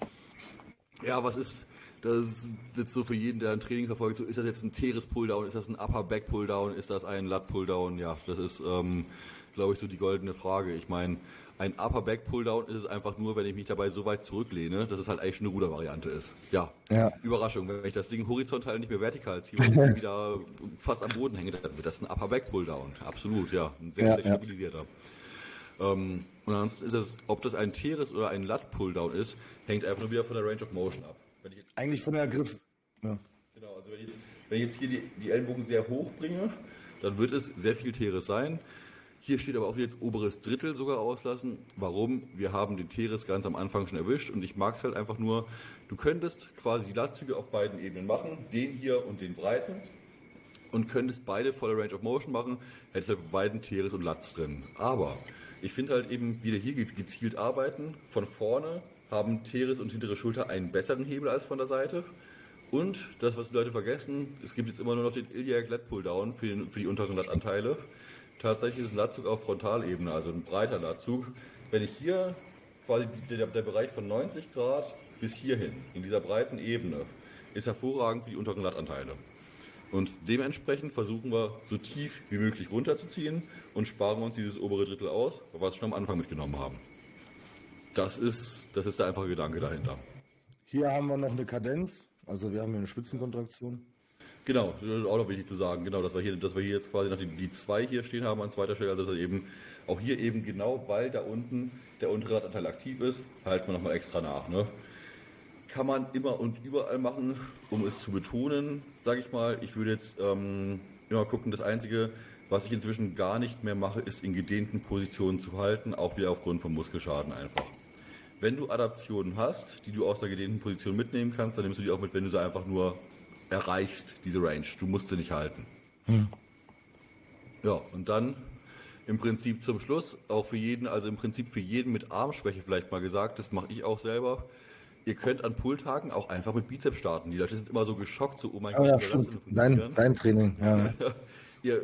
ja, was ist, das ist jetzt so für jeden, der ein Training verfolgt, so ist das jetzt ein Teres Pulldown, ist das ein Upper Back Pulldown, ist das ein Lat Pulldown? Ja, das ist, ähm, glaube ich, so die goldene Frage. Ich meine, ein Upper Back Pulldown ist es einfach nur, wenn ich mich dabei so weit zurücklehne, dass es halt eigentlich schon eine Rudervariante ist. Ja, Ja. Überraschung, wenn ich das Ding horizontal nicht mehr vertikal ziehe und wieder fast am Boden hänge, dann wird das ein Upper Back Pulldown. Absolut, ja, ein sehr Ja, schlecht ja. stabilisierter. Ähm, und ansonsten ist es, ob das ein Teres oder ein Lat Pulldown ist, hängt einfach nur wieder von der Range of Motion ab. Wenn ich jetzt Eigentlich von der Griff. Ja. Genau, also wenn ich jetzt, wenn ich jetzt hier die, die Ellenbogen sehr hoch bringe, dann wird es sehr viel Teres sein. Hier steht aber auch jetzt oberes Drittel sogar auslassen. Warum? Wir haben den Teres ganz am Anfang schon erwischt und ich mag es halt einfach nur, du könntest quasi die Latzüge auf beiden Ebenen machen, den hier und den breiten, und könntest beide volle Range of Motion machen, hättest halt bei beiden Teres und Latz drin. Aber ich finde halt eben wieder hier gezielt arbeiten, von vorne haben Teres und hintere Schulter einen besseren Hebel als von der Seite. Und das, was die Leute vergessen, es gibt jetzt immer nur noch den Iliac Lat Pulldown für, den, für die unteren Lattanteile. Tatsächlich ist ein Latzug auf Frontalebene, also ein breiter Latzug. Wenn ich hier quasi der, der Bereich von neunzig Grad bis hierhin, in dieser breiten Ebene, ist hervorragend für die unteren Lattanteile. Und dementsprechend versuchen wir, so tief wie möglich runterzuziehen und sparen uns dieses obere Drittel aus, was wir schon am Anfang mitgenommen haben. Das ist, das ist der einfache Gedanke dahinter. Hier haben wir noch eine Kadenz. Also wir haben hier eine Spitzenkontraktion. Genau, das ist auch noch wichtig zu sagen, genau, dass wir hier, dass wir hier jetzt quasi noch die, die zwei hier stehen haben an zweiter Stelle, also dass wir eben auch hier eben genau, weil da unten der untere Latanteil aktiv ist, halten wir nochmal extra nach. Ne? Kann man immer und überall machen, um es zu betonen, sage ich mal. Ich würde jetzt ähm, immer gucken, das Einzige, was ich inzwischen gar nicht mehr mache, ist in gedehnten Positionen zu halten, auch wieder aufgrund von Muskelschaden einfach. Wenn du Adaptionen hast, die du aus der gedehnten Position mitnehmen kannst, dann nimmst du die auch mit, wenn du sie einfach nur erreichst, diese Range. Du musst sie nicht halten. Hm. Ja, und dann im Prinzip zum Schluss, auch für jeden, also im Prinzip für jeden mit Armschwäche vielleicht mal gesagt, das mache ich auch selber. Ihr könnt an Pull-Tagen auch einfach mit Bizeps starten. Die Leute sind immer so geschockt, so, oh mein Oh Gott, ja, wie soll das stimmt. denn Dein, funktionieren? dein Training, ja. Ihr,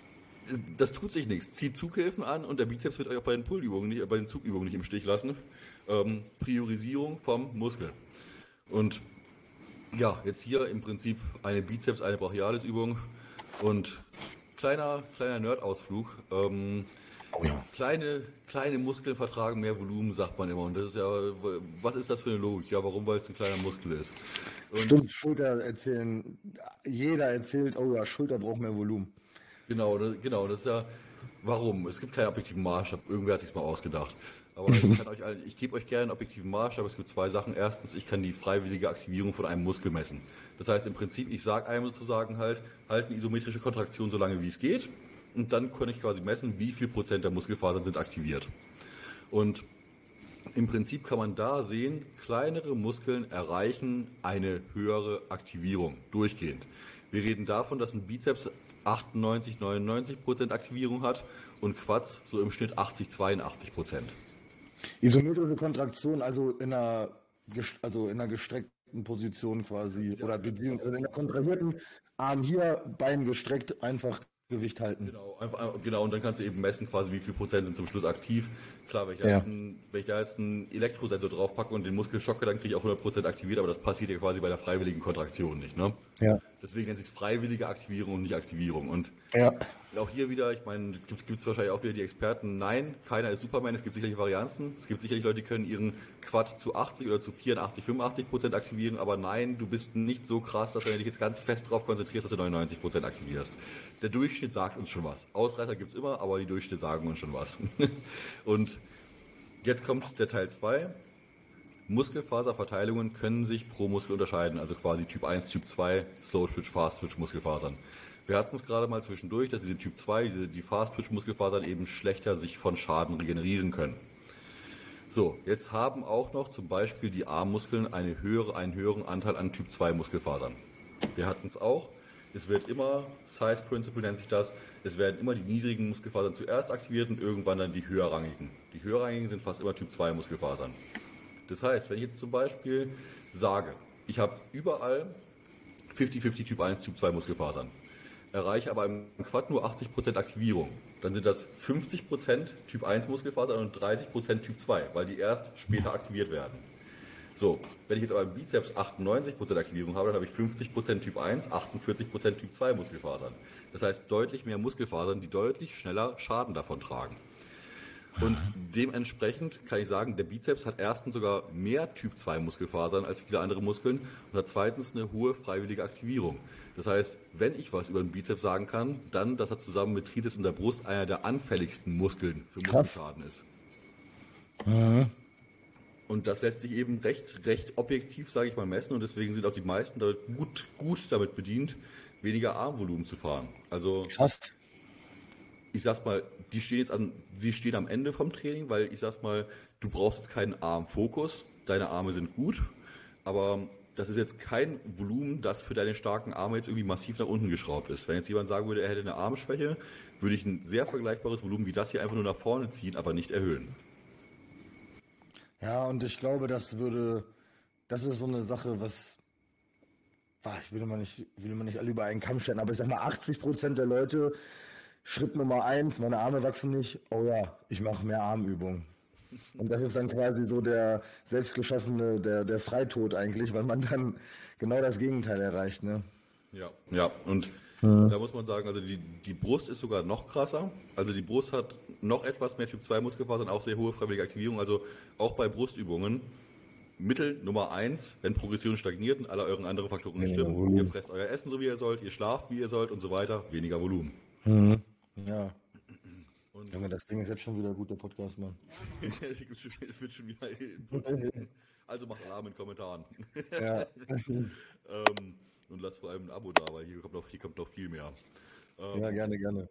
das tut sich nichts. Zieht Zughilfen an und der Bizeps wird euch auch bei den Pullübungen nicht, bei den Zugübungen nicht im Stich lassen. Ähm, Priorisierung vom Muskel. Und ja, jetzt hier im Prinzip eine Bizeps, eine Brachialis-Übung und kleiner, kleiner Nerd-Ausflug. Ähm, Oh ja. kleine, kleine Muskeln vertragen mehr Volumen, sagt man immer. Und das ist ja, was ist das für eine Logik? Ja, warum? Weil es ein kleiner Muskel ist. Und Stimmt, Schulter erzählen, jeder erzählt, oh ja, Schulter braucht mehr Volumen. Genau, das, genau, das ist ja, warum? Es gibt keinen objektiven Maßstab, irgendwer hat sich's mal ausgedacht. Aber ich, kann euch, ich gebe euch gerne einen objektiven Maßstab. Es gibt zwei Sachen. Erstens, ich kann die freiwillige Aktivierung von einem Muskel messen. Das heißt im Prinzip, ich sage einem sozusagen halt, halt eine isometrische Kontraktion so lange wie es geht. Und dann kann ich quasi messen, wie viel Prozent der Muskelfasern sind aktiviert. Und im Prinzip kann man da sehen, kleinere Muskeln erreichen eine höhere Aktivierung durchgehend. Wir reden davon, dass ein Bizeps achtundneunzig, neunundneunzig Prozent Aktivierung hat und Quads so im Schnitt achtzig, zweiundachtzig Prozent. Isometrische Kontraktion, also in einer, gest- also in einer gestreckten Position quasi, oder beziehungsweise in einer kontrahierten Arm hier, Bein gestreckt, einfach Gewicht halten. Genau, einfach, genau, und dann kannst du eben messen, quasi wie viel Prozent sind zum Schluss aktiv. Klar, wenn ich, ja. ein, wenn ich da jetzt einen Elektrosensor draufpacke und den Muskel schocke, dann kriege ich auch hundert Prozent aktiviert, aber das passiert ja quasi bei der freiwilligen Kontraktion nicht. Ne? Ja. Deswegen nennt sich es freiwillige Aktivierung und nicht Aktivierung. Und ja. auch hier wieder, ich meine, gibt es wahrscheinlich auch wieder die Experten, nein, keiner ist Superman, es gibt sicherlich Varianzen, es gibt sicherlich Leute, die können ihren Quad zu achtzig oder zu vierundachtzig, fünfundachtzig Prozent aktivieren, aber nein, du bist nicht so krass, dass wenn du dich jetzt ganz fest drauf konzentrierst, dass du neunundneunzig Prozent aktivierst. Der Durchschnitt sagt uns schon was. Ausreißer gibt es immer, aber die Durchschnitte sagen uns schon was. Und jetzt kommt der Teil zwei. Muskelfaserverteilungen können sich pro Muskel unterscheiden, also quasi Typ eins, Typ zwei, Slow Twitch, Fast Twitch Muskelfasern. Wir hatten es gerade mal zwischendurch, dass diese Typ zwei, diese, die Fast Twitch Muskelfasern eben schlechter sich von Schaden regenerieren können. So, jetzt haben auch noch zum Beispiel die Armmuskeln eine höhere, einen höheren Anteil an Typ zwei Muskelfasern. Wir hatten es auch, es wird immer, Size Principle nennt sich das, es werden immer die niedrigen Muskelfasern zuerst aktiviert und irgendwann dann die höherrangigen. Die höherrangigen sind fast immer Typ zwei Muskelfasern. Das heißt, wenn ich jetzt zum Beispiel sage, ich habe überall fünfzig fünfzig Typ eins, Typ zwei Muskelfasern, erreiche aber im Quad nur achtzig Prozent Aktivierung, dann sind das fünfzig Prozent Typ eins Muskelfasern und dreißig Prozent Typ zwei, weil die erst später aktiviert werden. So, wenn ich jetzt aber im Bizeps achtundneunzig Prozent Aktivierung habe, dann habe ich fünfzig Prozent Typ eins, achtundvierzig Prozent Typ zwei Muskelfasern. Das heißt, deutlich mehr Muskelfasern, die deutlich schneller Schaden davon tragen. Und dementsprechend kann ich sagen, der Bizeps hat erstens sogar mehr Typ zwei Muskelfasern als viele andere Muskeln und hat zweitens eine hohe freiwillige Aktivierung. Das heißt, wenn ich was über den Bizeps sagen kann, dann, dass er zusammen mit Trizeps und der Brust einer der anfälligsten Muskeln für Muskelschaden ist. Mhm. Und das lässt sich eben recht, recht objektiv, sage ich mal, messen und deswegen sind auch die meisten damit gut, gut damit bedient, weniger Armvolumen zu fahren. Also krass. Ich sag's mal, die stehen jetzt an, sie stehen am Ende vom Training, weil ich sag's mal, du brauchst jetzt keinen Armfokus, deine Arme sind gut, aber das ist jetzt kein Volumen, das für deine starken Arme jetzt irgendwie massiv nach unten geschraubt ist. Wenn jetzt jemand sagen würde, er hätte eine Armschwäche, würde ich ein sehr vergleichbares Volumen wie das hier einfach nur nach vorne ziehen, aber nicht erhöhen. Ja, und ich glaube, das würde, das ist so eine Sache, was, ich will immer nicht, will immer nicht alle über einen Kamm stellen, aber ich sag mal, achtzig Prozent der Leute, Schritt Nummer eins, meine Arme wachsen nicht, oh ja, ich mache mehr Armübungen. Und das ist dann quasi so der selbstgeschaffene, der, der Freitod eigentlich, weil man dann genau das Gegenteil erreicht, ne? Ja, ja, und ja. Da muss man sagen, also die, die Brust ist sogar noch krasser. Also die Brust hat noch etwas mehr Typ zwei Muskelfasern, auch sehr hohe freiwillige Aktivierung. Also auch bei Brustübungen, Mittel Nummer eins, wenn Progression stagniert und alle euren anderen Faktoren nicht stimmen, Volumen. Ihr fresst euer Essen so wie ihr sollt, ihr schlaft wie ihr sollt und so weiter, weniger Volumen. Mhm. Ja. Und Junge, das Ding ist jetzt schon wieder gut, der Podcast, Mann. Es wird schon wieder Input. Also macht Alarm in den Kommentaren. Ja. ähm, und lasst vor allem ein Abo da, weil hier kommt noch, hier kommt noch viel mehr. Ähm, ja, gerne, gerne.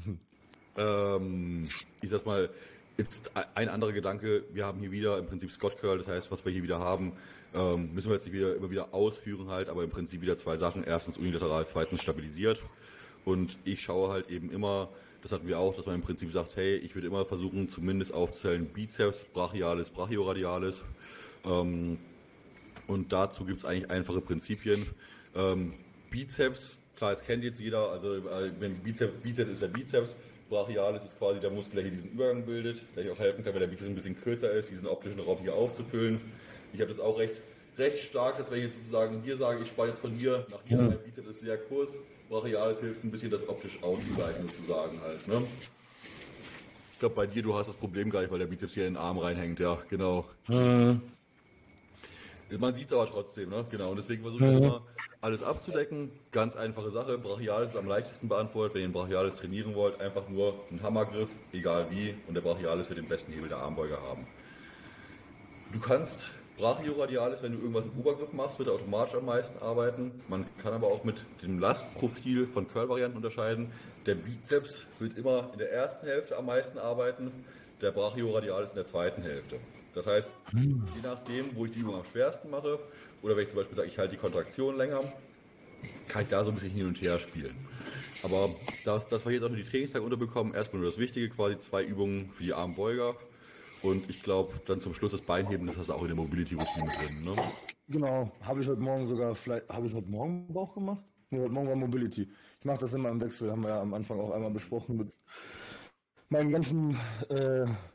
Ähm, ich sag's mal, jetzt ein anderer Gedanke, wir haben hier wieder im Prinzip Scott Curl, das heißt, was wir hier wieder haben, ähm, müssen wir jetzt nicht wieder, immer wieder ausführen halt, aber im Prinzip wieder zwei Sachen. Erstens unilateral, zweitens stabilisiert. Und ich schaue halt eben immer, das hatten wir auch, dass man im Prinzip sagt, hey, ich würde immer versuchen, zumindest aufzuzählen, Bizeps, Brachialis, Brachioradialis. Ähm, und dazu gibt es eigentlich einfache Prinzipien. Ähm, Bizeps, klar, jetzt kennt jetzt jeder, also äh, wenn Bizeps, Bizeps ist der Bizeps, Brachialis ist quasi der Muskel, der hier diesen Übergang bildet, der hier auch helfen kann, wenn der Bizeps ein bisschen kürzer ist, diesen optischen Raum hier aufzufüllen. Ich habe das auch recht, recht stark, dass wenn ich jetzt sozusagen hier sage, ich spanne jetzt von hier nach hier, mein Bizeps ist sehr kurz, Brachialis hilft ein bisschen, das optisch auszugleichen sozusagen halt. Ne? Ich glaube, bei dir, du hast das Problem gar nicht, weil der Bizeps hier in den Arm reinhängt, ja, genau. Mhm. Man sieht es aber trotzdem, ne? Genau. Und deswegen versuche ich immer, alles abzudecken. Ganz einfache Sache. Brachialis ist am leichtesten beantwortet. Wenn ihr den Brachialis trainieren wollt, einfach nur einen Hammergriff, egal wie. Und der Brachialis wird den besten Hebel der Armbeuger haben. Du kannst Brachioradialis, wenn du irgendwas im Obergriff machst, wird er automatisch am meisten arbeiten. Man kann aber auch mit dem Lastprofil von Curl-Varianten unterscheiden. Der Bizeps wird immer in der ersten Hälfte am meisten arbeiten. Der Brachioradialis in der zweiten Hälfte. Das heißt, je nachdem, wo ich die Übung am schwersten mache, oder wenn ich zum Beispiel sage, ich halte die Kontraktion länger, kann ich da so ein bisschen hin und her spielen. Aber das, das wir jetzt auch nur die Trainingstage unterbekommen, erstmal nur das Wichtige, quasi zwei Übungen für die Armbeuger. Und ich glaube, dann zum Schluss das Beinheben, das hast du auch in der Mobility-Routine drin, ne? Genau, habe ich heute Morgen sogar, vielleicht, habe ich heute Morgen Bauch gemacht? Nee, heute Morgen war Mobility. Ich mache das immer im Wechsel, haben wir ja am Anfang auch einmal besprochen mit meinen ganzen... Äh,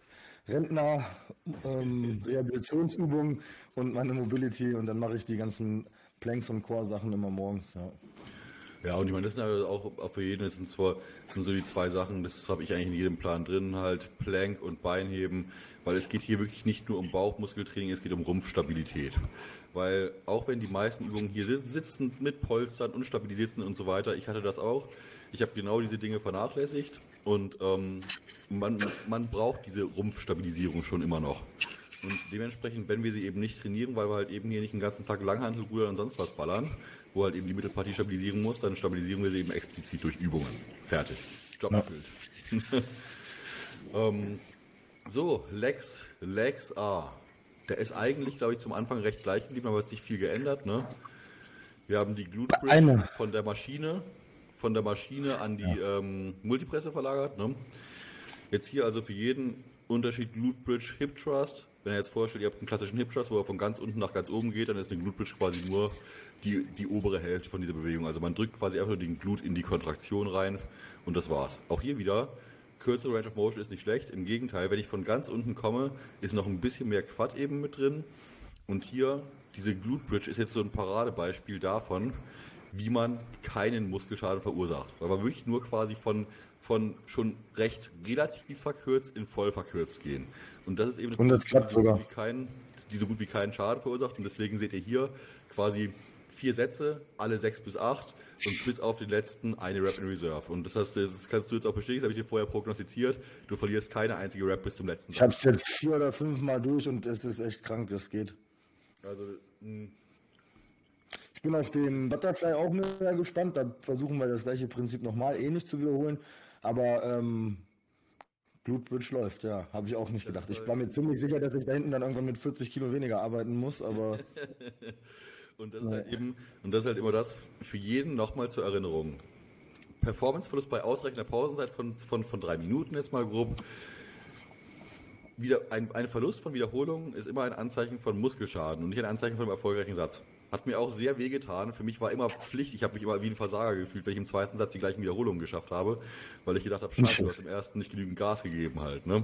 Rentner, ähm, Rehabilitationsübungen und meine Mobility und dann mache ich die ganzen Planks und Core-Sachen immer morgens, ja. Ja, und ich meine, das sind halt auch, auch für jeden, das sind zwar, das sind so die zwei Sachen, das habe ich eigentlich in jedem Plan drin, halt Plank und Beinheben, weil es geht hier wirklich nicht nur um Bauchmuskeltraining, es geht um Rumpfstabilität. Weil auch wenn die meisten Übungen hier sitzen mit Polstern und stabilisiert sind und so weiter, ich hatte das auch, ich habe genau diese Dinge vernachlässigt und ähm, man, man braucht diese Rumpfstabilisierung schon immer noch. Und dementsprechend, wenn wir sie eben nicht trainieren, weil wir halt eben hier nicht den ganzen Tag Langhantelruder und sonst was ballern, wo halt eben die Mittelpartie stabilisieren muss, dann stabilisieren wir sie eben explizit durch Übungen. Fertig. Job erfüllt. ähm, so, Lex, Lex A. Der ist eigentlich, glaube ich, zum Anfang recht gleich geblieben, aber es ist nicht viel geändert. Ne? Wir haben die Glute Bridge von der Maschine, von der Maschine an die ja. ähm, Multipresse verlagert. Ne? Jetzt hier also für jeden Unterschied Glute Bridge Hip Thrust. Wenn ihr jetzt vorstellt, ihr habt einen klassischen Hip Thrust, wo er von ganz unten nach ganz oben geht, dann ist eine Glute Bridge quasi nur die, die obere Hälfte von dieser Bewegung. Also man drückt quasi einfach nur den Glut in die Kontraktion rein und das war's. Auch hier wieder, kürzere Range of Motion ist nicht schlecht. Im Gegenteil, wenn ich von ganz unten komme, ist noch ein bisschen mehr Quad eben mit drin. Und hier, diese Glute Bridge ist jetzt so ein Paradebeispiel davon, wie man keinen Muskelschaden verursacht. Weil man wirklich nur quasi von von schon recht relativ verkürzt in voll verkürzt gehen. Und das ist eben und das klappt sogar. Kein, die so gut wie keinen Schaden verursacht. Und deswegen seht ihr hier quasi vier Sätze, alle sechs bis acht und bis auf den letzten eine Rep in Reserve. Und das heißt, das kannst du jetzt auch bestätigen, das habe ich dir vorher prognostiziert. Du verlierst keine einzige Rep bis zum letzten Satz. Ich habe es jetzt vier oder fünf Mal durch und es ist echt krank, das geht. Also, mh. Ich bin auf den Butterfly auch mehr gespannt. Da versuchen wir das gleiche Prinzip nochmal ähnlich zu wiederholen. Aber ähm, Glute Bridge läuft, ja. Habe ich auch nicht gedacht. Ich war mir ziemlich sicher, dass ich da hinten dann irgendwann mit vierzig Kilo weniger arbeiten muss, aber... und, das ist halt eben, und das ist halt immer das für jeden nochmal zur Erinnerung. Performanceverlust bei ausreichender Pausenzeit von, von, von drei Minuten jetzt mal grob. Wieder ein, ein Verlust von Wiederholungen ist immer ein Anzeichen von Muskelschaden und nicht ein Anzeichen von einem erfolgreichen Satz. Hat mir auch sehr wehgetan. Für mich war immer Pflicht, ich habe mich immer wie ein Versager gefühlt, wenn ich im zweiten Satz die gleichen Wiederholungen geschafft habe, weil ich gedacht habe, scheiße, du hast im ersten nicht genügend Gas gegeben halt. Ne?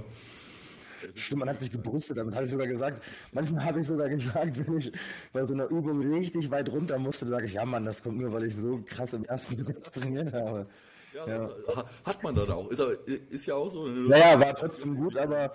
Stimmt, man hat sich gebrüstet, damit habe ich sogar gesagt, manchmal habe ich sogar gesagt, wenn ich bei so einer Übung richtig weit runter musste, sage ich, ja Mann, das kommt nur, weil ich so krass im ersten Satz trainiert habe. Ja, ja. Hat man dann auch. Ist, ist ja auch so. Naja, war trotzdem gut, aber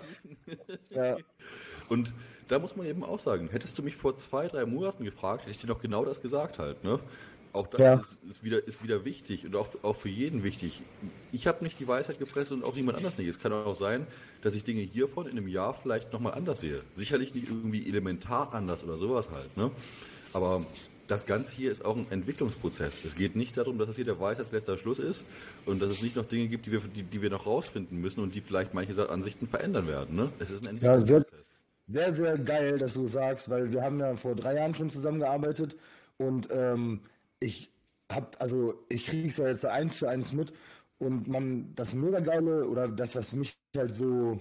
ja. Und da muss man eben auch sagen, hättest du mich vor zwei, drei Monaten gefragt, hätte ich dir noch genau das gesagt halt. Ne? Auch das ja. ist, ist, wieder, ist wieder wichtig und auch, auch für jeden wichtig. Ich habe nicht die Weisheit gefressen und auch niemand anders nicht. Es kann auch sein, dass ich Dinge hiervon in einem Jahr vielleicht nochmal anders sehe. Sicherlich nicht irgendwie elementar anders oder sowas halt. Ne? Aber das Ganze hier ist auch ein Entwicklungsprozess. Es geht nicht darum, dass es hier der Weisheitsletzter Schluss ist und dass es nicht noch Dinge gibt, die wir, die, die wir noch rausfinden müssen und die vielleicht manche Ansichten verändern werden. Ne? Es ist ein Entwicklungsprozess. Ja, sehr, sehr, sehr geil, dass du sagst, weil wir haben ja vor drei Jahren schon zusammengearbeitet und ähm, ich habe, also ich kriege es ja jetzt eins zu eins mit und man, das mega geile oder das, was mich halt so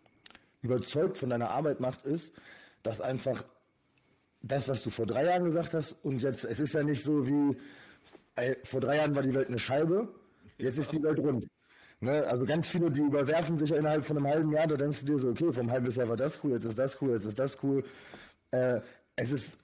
überzeugt von deiner Arbeit macht, ist, dass einfach das, was du vor drei Jahren gesagt hast und jetzt, es ist ja nicht so wie, ey, vor drei Jahren war die Welt eine Scheibe, jetzt ist die Welt rund. Ne? Also ganz viele, die überwerfen sich ja innerhalb von einem halben Jahr, da denkst du dir so, okay, vom halben Jahr war das cool, jetzt ist das cool, jetzt ist das cool. Äh, es ist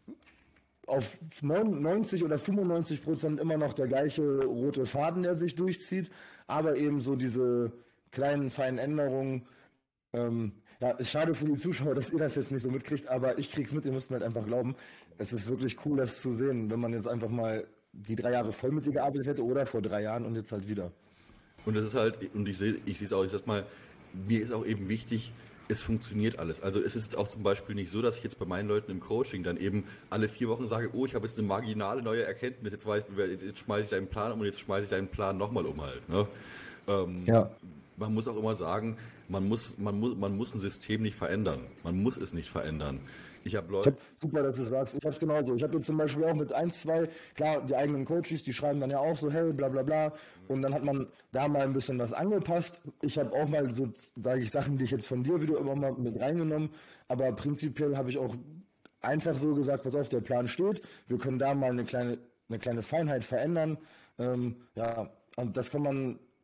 auf neunzig oder fünfundneunzig Prozent immer noch der gleiche rote Faden, der sich durchzieht, aber eben so diese kleinen, feinen Änderungen. Ähm, ja, ist schade für die Zuschauer, dass ihr das jetzt nicht so mitkriegt, aber ich krieg's mit, ihr müsst mir halt einfach glauben. Es ist wirklich cool, das zu sehen, wenn man jetzt einfach mal die drei Jahre voll mit dir gearbeitet hätte oder vor drei Jahren und jetzt halt wieder. Und das ist halt, und ich sehe ich sehe es auch, ich sag mal, mir ist auch eben wichtig, es funktioniert alles. Also es ist auch zum Beispiel nicht so, dass ich jetzt bei meinen Leuten im Coaching dann eben alle vier Wochen sage, oh, ich habe jetzt eine marginale neue Erkenntnis, jetzt, weiß, jetzt schmeiße ich deinen Plan um und jetzt schmeiße ich deinen Plan nochmal um halt. Ne? Ähm, ja. Man muss auch immer sagen, man muss, man muss, man muss ein System nicht verändern. Man muss es nicht verändern. Ich habe Leute. Super, dass du sagst. Ich habe es genauso. Ich habe jetzt zum Beispiel auch mit eins, zwei, klar, die eigenen Coaches, die schreiben dann ja auch so, hey, bla bla bla. Und dann hat man da mal ein bisschen was angepasst. Ich habe auch mal so, sage ich, Sachen, die ich jetzt von dir wieder immer mal mit reingenommen. Aber prinzipiell habe ich auch einfach so gesagt, pass auf, der Plan steht. Wir können da mal eine kleine, eine kleine Feinheit verändern. Ähm, ja, und das kann man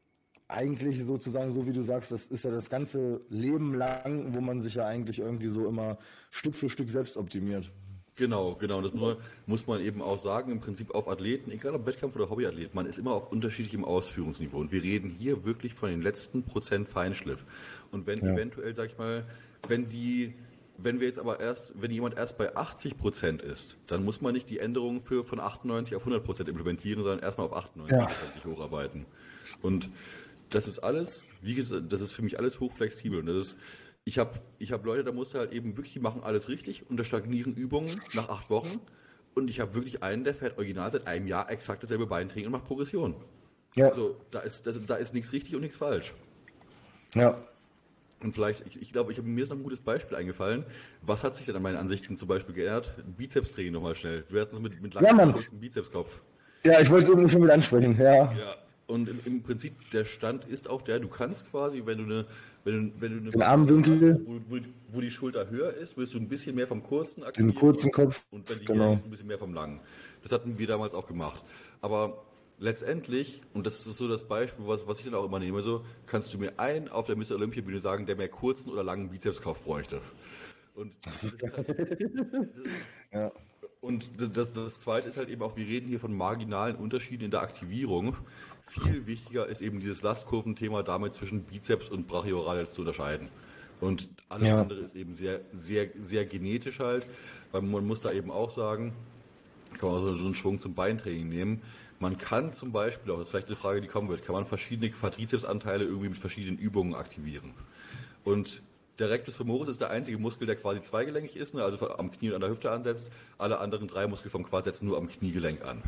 eigentlich sozusagen, so wie du sagst, das ist ja das ganze Leben lang, wo man sich ja eigentlich irgendwie so immer Stück für Stück selbst optimiert. Genau, genau. Das muss man, muss man eben auch sagen, im Prinzip auf Athleten, egal ob Wettkampf oder Hobbyathlet, man ist immer auf unterschiedlichem Ausführungsniveau. Und wir reden hier wirklich von den letzten Prozent Feinschliff. Und wenn ja. eventuell, sag ich mal, wenn die, wenn wir jetzt aber erst, wenn jemand erst bei achtzig Prozent ist, dann muss man nicht die Änderungen für von achtundneunzig auf hundert Prozent implementieren, sondern erstmal auf achtundneunzig Prozent ja. sich hocharbeiten. Und das ist alles, wie gesagt, das ist für mich alles hochflexibel. Und das ist, Ich habe ich hab Leute, da musst du halt eben wirklich, die machen alles richtig und da stagnieren Übungen nach acht Wochen. Und ich habe wirklich einen, der fährt original seit einem Jahr exakt dasselbe Beintraining und macht Progression. Ja. Also da ist, das, da ist nichts richtig und nichts falsch. Ja. Und vielleicht, ich, ich glaube, ich habe mir ist noch ein gutes Beispiel eingefallen. Was hat sich denn an meinen Ansichten zum Beispiel geändert? Bizeps-Training nochmal schnell. Wir hatten es mit, mit langem, ja, kurzen Bizepskopf. Ja, ich wollte es eben schon mit ansprechen, ja. Ja. Und im, im Prinzip, der Stand ist auch der, du kannst quasi, wenn du eine, wenn du, wenn du eine den Armwinkel hast, wo, wo, wo die Schulter höher ist, wirst du ein bisschen mehr vom kurzen aktivieren. Den kurzen Kopf. Und wenn die genau. hier ist, ein bisschen mehr vom langen. Das hatten wir damals auch gemacht. Aber letztendlich, und das ist so das Beispiel, was, was ich dann auch immer nehme, so, kannst du mir einen auf der Mister Olympia Bühne sagen, der mehr kurzen oder langen Bizepskopf bräuchte. Und das ist halt, das ist, ja. Und das, das Zweite ist halt eben auch, wir reden hier von marginalen Unterschieden in der Aktivierung. Viel wichtiger ist eben dieses Lastkurventhema, damit zwischen Bizeps und Brachioradius zu unterscheiden. Und alles ja. andere ist eben sehr, sehr, sehr genetisch halt, weil man muss da eben auch sagen, kann man so einen Schwung zum Beintraining nehmen. Man kann zum Beispiel, auch das ist vielleicht eine Frage, die kommen wird, kann man verschiedene Quadrizepsanteile irgendwie mit verschiedenen Übungen aktivieren. Und der Rectus femoris ist der einzige Muskel, der quasi zweigelenkig ist, ne, also am Knie und an der Hüfte ansetzt. Alle anderen drei Muskeln vom Quad setzen nur am Kniegelenk an.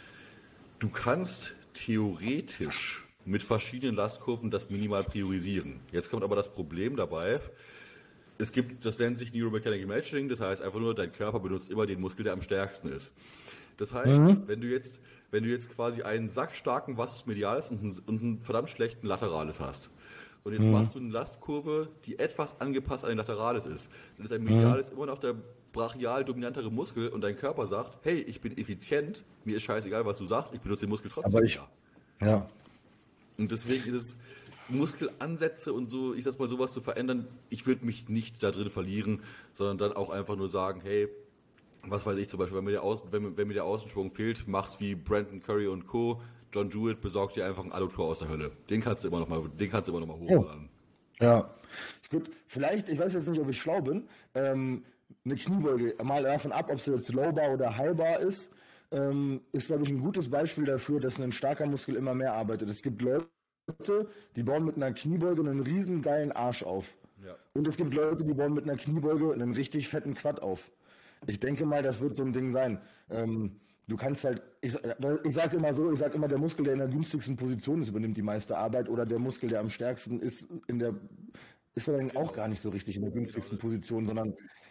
Du kannst theoretisch mit verschiedenen Lastkurven das minimal priorisieren. Jetzt kommt aber das Problem dabei. Es gibt, das nennt sich Neuromechanical Matching, das heißt einfach nur, dein Körper benutzt immer den Muskel, der am stärksten ist. Das heißt, mhm. wenn du jetzt, wenn du jetzt quasi einen sackstarken Vastus medialis und einen, und einen verdammt schlechten Lateralis hast, und jetzt mhm. machst du eine Lastkurve, die etwas angepasst an den Lateralis ist, dann ist ein Medialis mhm. immer noch der brachial dominantere Muskel und dein Körper sagt, hey, ich bin effizient, mir ist scheißegal, was du sagst, ich benutze den Muskel trotzdem. Aber ich, ja. Und deswegen ist es Muskelansätze und so, ich sag mal, sowas zu verändern, ich würde mich nicht da drin verlieren, sondern dann auch einfach nur sagen, hey, was weiß ich zum Beispiel, wenn mir der, Außen, wenn, wenn mir der Außenschwung fehlt, mach's wie Brandon Curry und Co., John Jewett, besorgt dir einfach einen Alutor aus der Hölle. Den kannst du immer noch mal, den kannst du immer noch mal hochladen. Ja. Gut, vielleicht, ich weiß jetzt nicht, ob ich schlau bin, ähm, eine Kniebeuge, mal davon ab, ob sie jetzt Low-Bar oder High-Bar ist, ähm, ist, glaube ich, ein gutes Beispiel dafür, dass ein starker Muskel immer mehr arbeitet. Es gibt Leute, die bauen mit einer Kniebeuge einen riesen geilen Arsch auf. Ja. Und es gibt Leute, die bauen mit einer Kniebeuge einen richtig fetten Quad auf. Ich denke mal, das wird so ein Ding sein. Ähm, Du kannst halt, ich, ich sage es immer so, ich sage immer, der Muskel, der in der günstigsten Position ist, übernimmt die meiste Arbeit, oder der Muskel, der am stärksten ist, in der, ist er dann auch gar nicht so richtig in der günstigsten Position, sondern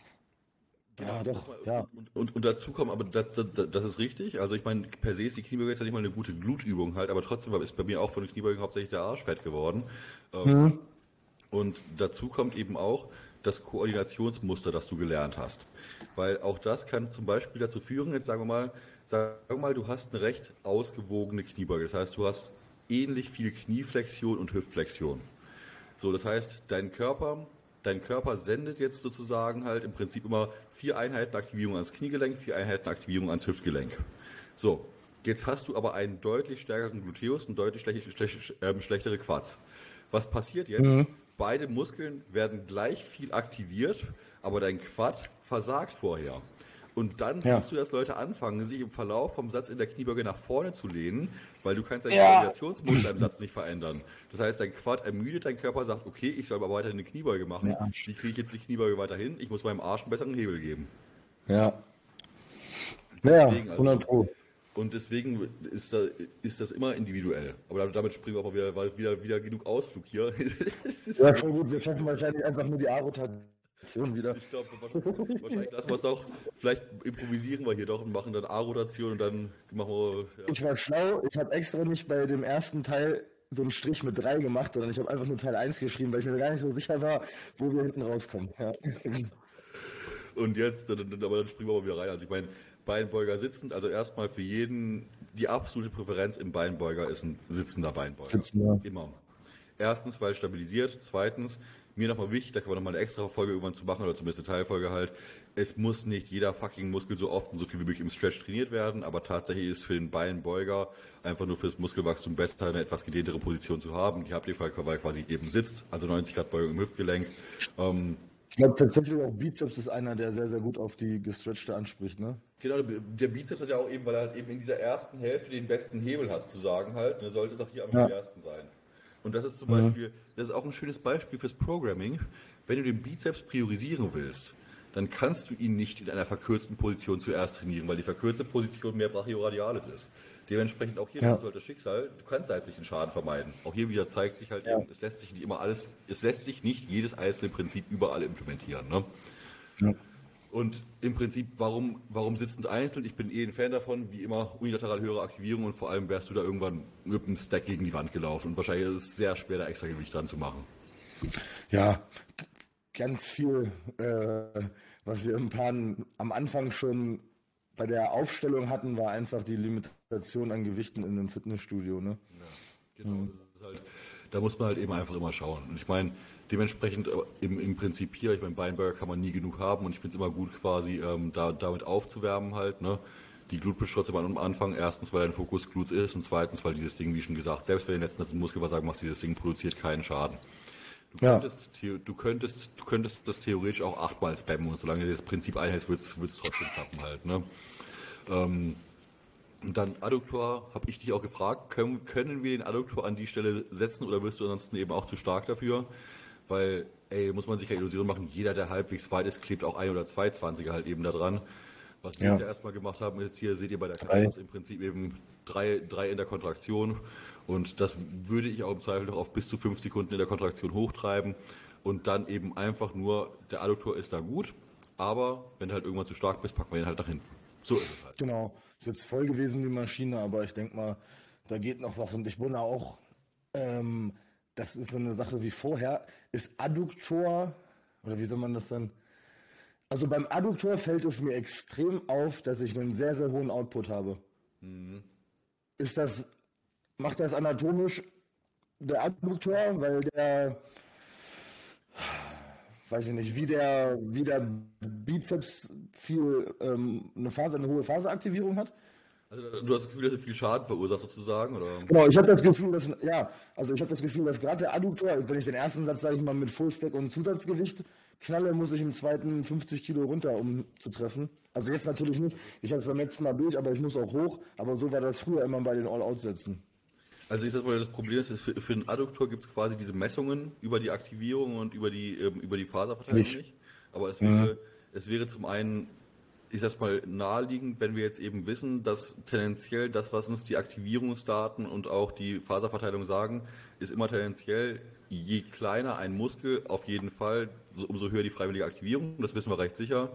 ja, doch, ja. Und, und, und dazu kommen, aber das, das, das ist richtig, also ich meine, per se ist die Kniebeuge jetzt ja nicht mal eine gute Glutübung halt, aber trotzdem ist bei mir auch von den Kniebeugen hauptsächlich der Arsch fett geworden. Mhm. Und dazu kommt eben auch das Koordinationsmuster, das du gelernt hast. Weil auch das kann zum Beispiel dazu führen, jetzt sagen wir mal, Sag mal, du hast eine recht ausgewogene Kniebeuge. Das heißt, du hast ähnlich viel Knieflexion und Hüftflexion. So, das heißt, dein Körper, dein Körper sendet jetzt sozusagen halt im Prinzip immer vier Einheiten Aktivierung ans Kniegelenk, vier Einheiten Aktivierung ans Hüftgelenk. So, jetzt hast du aber einen deutlich stärkeren Gluteus und deutlich schlech, schlech, äh, schlechtere Quads. Was passiert jetzt? Mhm. Beide Muskeln werden gleich viel aktiviert, aber dein Quad versagt vorher. Und dann ja. siehst du, dass Leute anfangen, sich im Verlauf vom Satz in der Kniebeuge nach vorne zu lehnen, weil du kannst dein ja. Koordinationsmuster im Satz nicht verändern. Das heißt, dein Quad ermüdet, dein Körper sagt, okay, ich soll aber weiter eine Kniebeuge machen. Ja. Wie kriege ich jetzt die Kniebeuge weiter hin? Ich muss meinem Arsch einen besseren Hebel geben. Ja. Ja, hundert Pro. Und deswegen ist, da, ist das immer individuell. Aber damit springen wir auch mal wieder, weil wieder, wieder genug Ausflug hier. Ja, voll gut. Wir schaffen wahrscheinlich einfach nur die A-Rotation. Wieder. Ich glaube, wahrscheinlich lassen wir es doch. Vielleicht improvisieren wir hier doch und machen dann A-Rotation und dann machen wir. Ja. Ich war schlau, ich habe extra nicht bei dem ersten Teil so einen Strich mit drei gemacht, sondern ich habe einfach nur Teil eins geschrieben, weil ich mir gar nicht so sicher war, wo wir hinten rauskommen. Ja. Und jetzt, dann, aber dann springen wir mal wieder rein. Also ich meine, Beinbeuger sitzend, also erstmal für jeden, die absolute Präferenz im Beinbeuger ist ein sitzender Beinbeuger. Sitzen, ja. Immer. Erstens, weil stabilisiert. Zweitens, mir nochmal wichtig, da können wir nochmal eine extra Folge irgendwann zu machen, oder zumindest eine Teilfolge halt. Es muss nicht jeder fucking Muskel so oft und so viel wie möglich im Stretch trainiert werden, aber tatsächlich ist für den Beinbeuger einfach nur fürs Muskelwachstum besser, eine etwas gedehntere Position zu haben. Die habt ihr, weil quasi eben sitzt, also neunzig Grad Beugung im Hüftgelenk. Ähm, Ich glaube tatsächlich auch Bizeps ist einer, der sehr, sehr gut auf die gestretchte anspricht, ne? Genau, der Bizeps hat ja auch eben, weil er halt eben in dieser ersten Hälfte den besten Hebel hat, sozusagen halt, ne, sollte es auch hier am Ja. schwersten sein. Und das ist zum Mhm. Beispiel, das ist auch ein schönes Beispiel fürs Programming. Wenn du den Bizeps priorisieren willst, dann kannst du ihn nicht in einer verkürzten Position zuerst trainieren, weil die verkürzte Position mehr Brachioradialis ist. Dementsprechend auch hier, Ja. das ist halt das Schicksal, du kannst halt nicht den Schaden vermeiden. Auch hier wieder zeigt sich halt Ja. eben, es lässt sich nicht immer alles, es lässt sich nicht jedes einzelne Prinzip überall implementieren. Ne? Ja. Und im Prinzip, warum, warum sitzend einzeln? Ich bin eh ein Fan davon, wie immer unilateral höhere Aktivierung, und vor allem wärst du da irgendwann mit einem Stack gegen die Wand gelaufen und wahrscheinlich ist es sehr schwer, da extra Gewicht dran zu machen. Ja, ganz viel, äh, was wir im Plan am Anfang schon bei der Aufstellung hatten, war einfach die Limitation an Gewichten in einem Fitnessstudio, ne? Genau, das ist halt, da muss man halt eben einfach immer schauen. Und ich meine, dementsprechend im, im Prinzip hier, ich meine, Beinburger kann man nie genug haben und ich finde es immer gut, quasi ähm, da, damit aufzuwärmen halt, ne? Die Glutbeschütze am Anfang, erstens, weil dein Fokus Glut ist und zweitens, weil dieses Ding, wie schon gesagt, selbst wenn du letzten Endes Muskelversagen machst, dieses Ding produziert keinen Schaden. Du Ja. könntest, the- du könntest, du könntest das theoretisch auch achtmal spammen und solange du das Prinzip einhältst, wird es trotzdem klappen halt, ne? Ähm, Und dann Adduktor, habe ich dich auch gefragt, können, können wir den Adduktor an die Stelle setzen oder wirst du ansonsten eben auch zu stark dafür? Weil, ey, muss man sich ja Illusion machen, jeder, der halbwegs weit ist, klebt auch ein oder zwei Zwanziger halt eben da dran. Was wir Ja. jetzt ja erstmal gemacht haben, ist hier, seht ihr bei der Drei. Klasse im Prinzip eben drei, drei in der Kontraktion und das würde ich auch im Zweifel noch auf bis zu fünf Sekunden in der Kontraktion hochtreiben und dann eben einfach nur, der Adduktor ist da gut, aber wenn du halt irgendwann zu stark bist, packen wir ihn halt nach hinten. So ist es halt. Genau, ist jetzt voll gewesen, die Maschine, aber ich denke mal, da geht noch was. Und ich wundere auch, ähm, das ist so eine Sache wie vorher, ist Adduktor, oder wie soll man das dann? Also beim Adduktor fällt es mir extrem auf, dass ich einen sehr, sehr hohen Output habe. Ist das, macht das anatomisch der Adduktor, weil der, weiß ich nicht, wie der, wie der Bizeps viel, ähm, eine Phase, eine hohe Phaseaktivierung hat? Also du hast das Gefühl, dass du viel Schaden verursacht sozusagen, oder? Genau, ich habe das Gefühl, dass, ja, also ich habe das Gefühl, dass gerade der Adduktor, wenn ich den ersten Satz, sage ich mal, mit Fullstack und Zusatzgewicht knalle, muss ich im zweiten fünfzig Kilo runter, um zu treffen. Also jetzt natürlich nicht. Ich habe es beim letzten Mal durch, aber ich muss auch hoch. Aber so war das früher immer bei den All-Out-Sätzen. Also ich sag mal, das Problem ist, für, für den Adduktor gibt es quasi diese Messungen über die Aktivierung und über die, ähm, über die Faserverteilung Nicht. nicht. Aber es wäre, es wäre zum einen, ich sag's mal, naheliegend, wenn wir jetzt eben wissen, dass tendenziell das, was uns die Aktivierungsdaten und auch die Faserverteilung sagen, ist immer tendenziell, je kleiner ein Muskel, auf jeden Fall, so, umso höher die freiwillige Aktivierung. Das wissen wir recht sicher.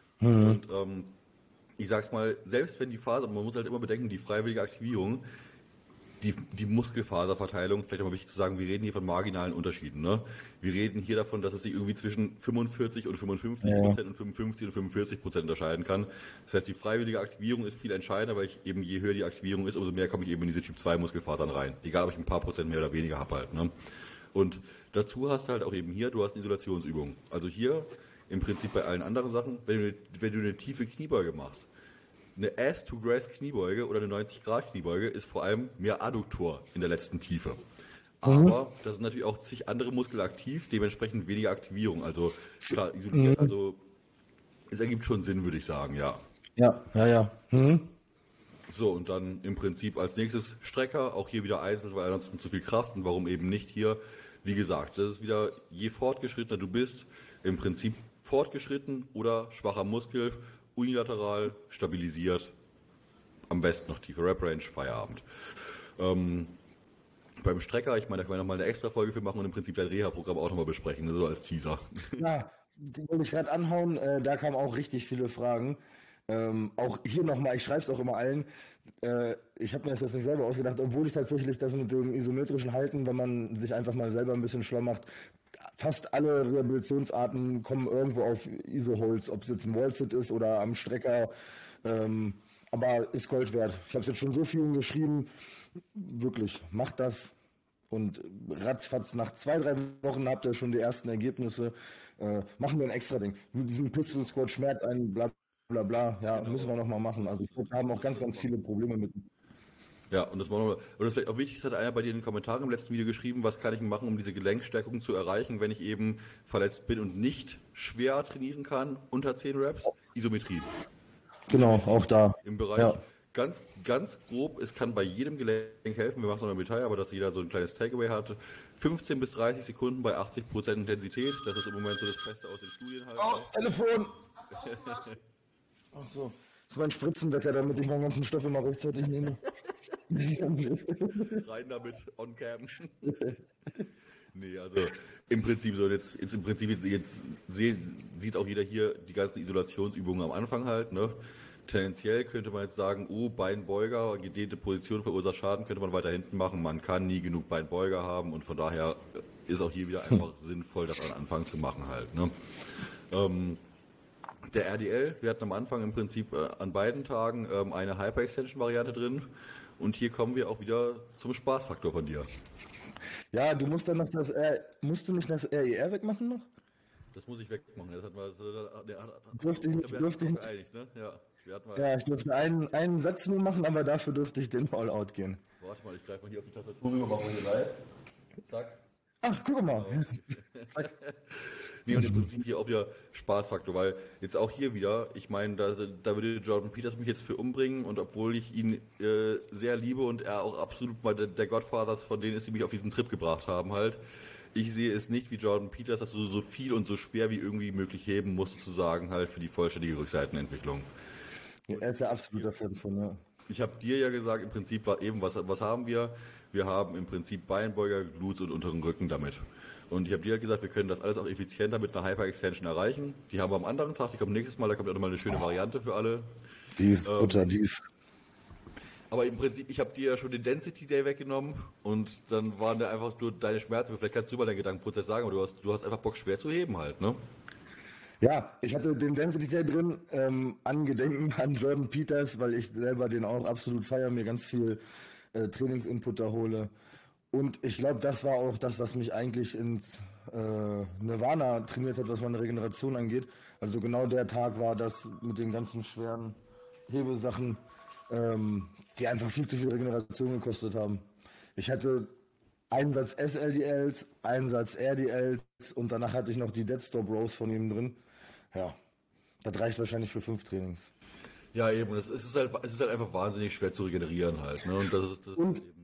Und ähm, ich sag's mal, selbst wenn die Faser, man muss halt immer bedenken, die freiwillige Aktivierung, die, die Muskelfaserverteilung, vielleicht nochmal wichtig zu sagen, wir reden hier von marginalen Unterschieden. Ne? Wir reden hier davon, dass es sich irgendwie zwischen fünfundvierzig und fünfundfünfzig Ja. Prozent und fünfundfünfzig und fünfundvierzig Prozent unterscheiden kann. Das heißt, die freiwillige Aktivierung ist viel entscheidender, weil ich eben je höher die Aktivierung ist, umso mehr komme ich eben in diese Typ zwei Muskelfasern rein. Egal, ob ich ein paar Prozent mehr oder weniger habe halt. Ne? Und dazu hast du halt auch eben hier, du hast eine Isolationsübung. Also hier im Prinzip bei allen anderen Sachen, wenn du, wenn du eine tiefe Kniebeuge machst, eine Ass-to-Grass-Kniebeuge oder eine neunzig Grad Kniebeuge ist vor allem mehr Adduktor in der letzten Tiefe. Aber da sind natürlich auch zig andere Muskeln aktiv, dementsprechend weniger Aktivierung. Also klar, isoliert, also es ergibt schon Sinn, würde ich sagen, ja. Ja, ja, ja. Mhm. So, und dann im Prinzip als nächstes Strecker, auch hier wieder einzeln, weil ansonsten zu viel Kraft und warum eben nicht hier. Wie gesagt, das ist wieder, je fortgeschrittener du bist, im Prinzip fortgeschritten oder schwacher Muskel, unilateral, stabilisiert, am besten noch tiefe Rep-Range, Feierabend. Ähm, beim Strecker, ich meine, da können wir nochmal eine extra Folge für machen und im Prinzip dein Reha-Programm auch nochmal besprechen, ne, so als Teaser. Ja, wollte ich gerade anhauen, äh, da kamen auch richtig viele Fragen. Ähm, auch hier nochmal, ich schreibe es auch immer allen, äh, ich habe mir das jetzt nicht selber ausgedacht, obwohl ich tatsächlich das mit dem isometrischen Halten, wenn man sich einfach mal selber ein bisschen schlau macht, fast alle Rehabilitationsarten kommen irgendwo auf Iso-Holz, ob es jetzt ein Wall-Sit ist oder am Strecker, ähm, aber ist Gold wert. Ich habe es jetzt schon so vielen geschrieben, wirklich, macht das, Und ratzfatz, nach zwei, drei Wochen habt ihr schon die ersten Ergebnisse. Äh, machen wir ein extra Ding. Mit diesem Pistol Squad Schmerz ein, bla bla bla. Ja, genau. Müssen wir nochmal machen. Also wir haben auch ganz, ganz viele Probleme mit. Ja, und das war noch, und das ist vielleicht auch wichtig, das hat einer bei dir in den Kommentaren im letzten Video geschrieben, was kann ich machen, um diese Gelenkstärkung zu erreichen, wenn ich eben verletzt bin und nicht schwer trainieren kann, unter zehn Reps? Isometrie. Genau, auch da. Im Bereich, ja. ganz, ganz grob, es kann bei jedem Gelenk helfen, wir machen es noch im Detail, aber dass jeder so ein kleines Takeaway hat. fünfzehn bis dreißig Sekunden bei achtzig Prozent Intensität, das ist im Moment so das Beste aus den Studien halt. Oh, Telefon! Ach so, das ist mein Spritzenwecker, damit ich meinen ganzen Stoff immer rechtzeitig nehme. Rein damit, on cam. Nee, also im Prinzip so, jetzt, jetzt im Prinzip jetzt, jetzt sieht auch jeder hier die ganzen Isolationsübungen am Anfang halt, ne? Tendenziell könnte man jetzt sagen, oh, Beinbeuger, gedehnte Position verursacht Schaden, könnte man weiter hinten machen. Man kann nie genug Beinbeuger haben und von daher ist auch hier wieder einfach sinnvoll, das am Anfang zu machen halt, ne? Ähm, der R D L, wir hatten am Anfang im Prinzip äh, an beiden Tagen ähm, eine Hyperextension-Variante drin. Und hier kommen wir auch wieder zum Spaßfaktor von dir. Ja, du musst dann noch das R, musst du nicht das R E R wegmachen noch? Das muss ich wegmachen. Das hat mal, das, der, dürfte ich nicht, dürfte ich nicht. Geeinigt, ne? Ja, wir hatten mal, ja, ich dürfte einen, einen Satz nur machen, aber dafür dürfte ich den All-Out gehen. Warte mal, ich greife mal hier auf die Tastatur rüber, machen wir hier live. Zack. Ach, guck mal. Zack. Nee, und im Prinzip hier auch wieder Spaßfaktor, weil jetzt auch hier wieder, ich meine, da, da würde Jordan Peters mich jetzt für umbringen und obwohl ich ihn äh, sehr liebe und er auch absolut mal der, der Godfather von denen ist, die mich auf diesen Trip gebracht haben halt, ich sehe es nicht wie Jordan Peters, dass du so viel und so schwer wie irgendwie möglich heben musst, sozusagen halt für die vollständige Rückseitenentwicklung. Ja, er ist ja absoluter Fan von, ja. Ich habe dir ja gesagt, im Prinzip war eben, was, was haben wir? Wir haben im Prinzip Beinbeuger, Glutes und unteren Rücken damit. Und ich habe dir gesagt, wir können das alles auch effizienter mit einer Hyper-Extension erreichen. Die haben wir am anderen Tag, die kommt nächstes Mal, da kommt auch nochmal eine schöne Variante für alle. Die ist Butter, ähm, die ist. Aber im Prinzip, ich habe dir ja schon den Density Day weggenommen und dann waren da einfach nur deine Schmerzen. Vielleicht kannst du mal deinen Gedankenprozess sagen, aber du hast, du hast einfach Bock, schwer zu heben halt, ne? Ja, ich hatte den Density Day drin, ähm, an Gedenken an Jordan Peters, weil ich selber den auch absolut feiere, mir ganz viel äh, Trainingsinput da hole. Und ich glaube, das war auch das, was mich eigentlich ins äh, Nirvana trainiert hat, was meine Regeneration angeht. Also genau der Tag war das mit den ganzen schweren Hebesachen, ähm, die einfach viel zu viel Regeneration gekostet haben. Ich hatte einen Satz S L D Ls, einen Satz R D Ls und danach hatte ich noch die Deadstop Rows von ihm drin. Ja, das reicht wahrscheinlich für fünf Trainings. Ja, eben. Es ist halt, es ist halt einfach wahnsinnig schwer zu regenerieren halt. Ne? Und das ist, das und ist eben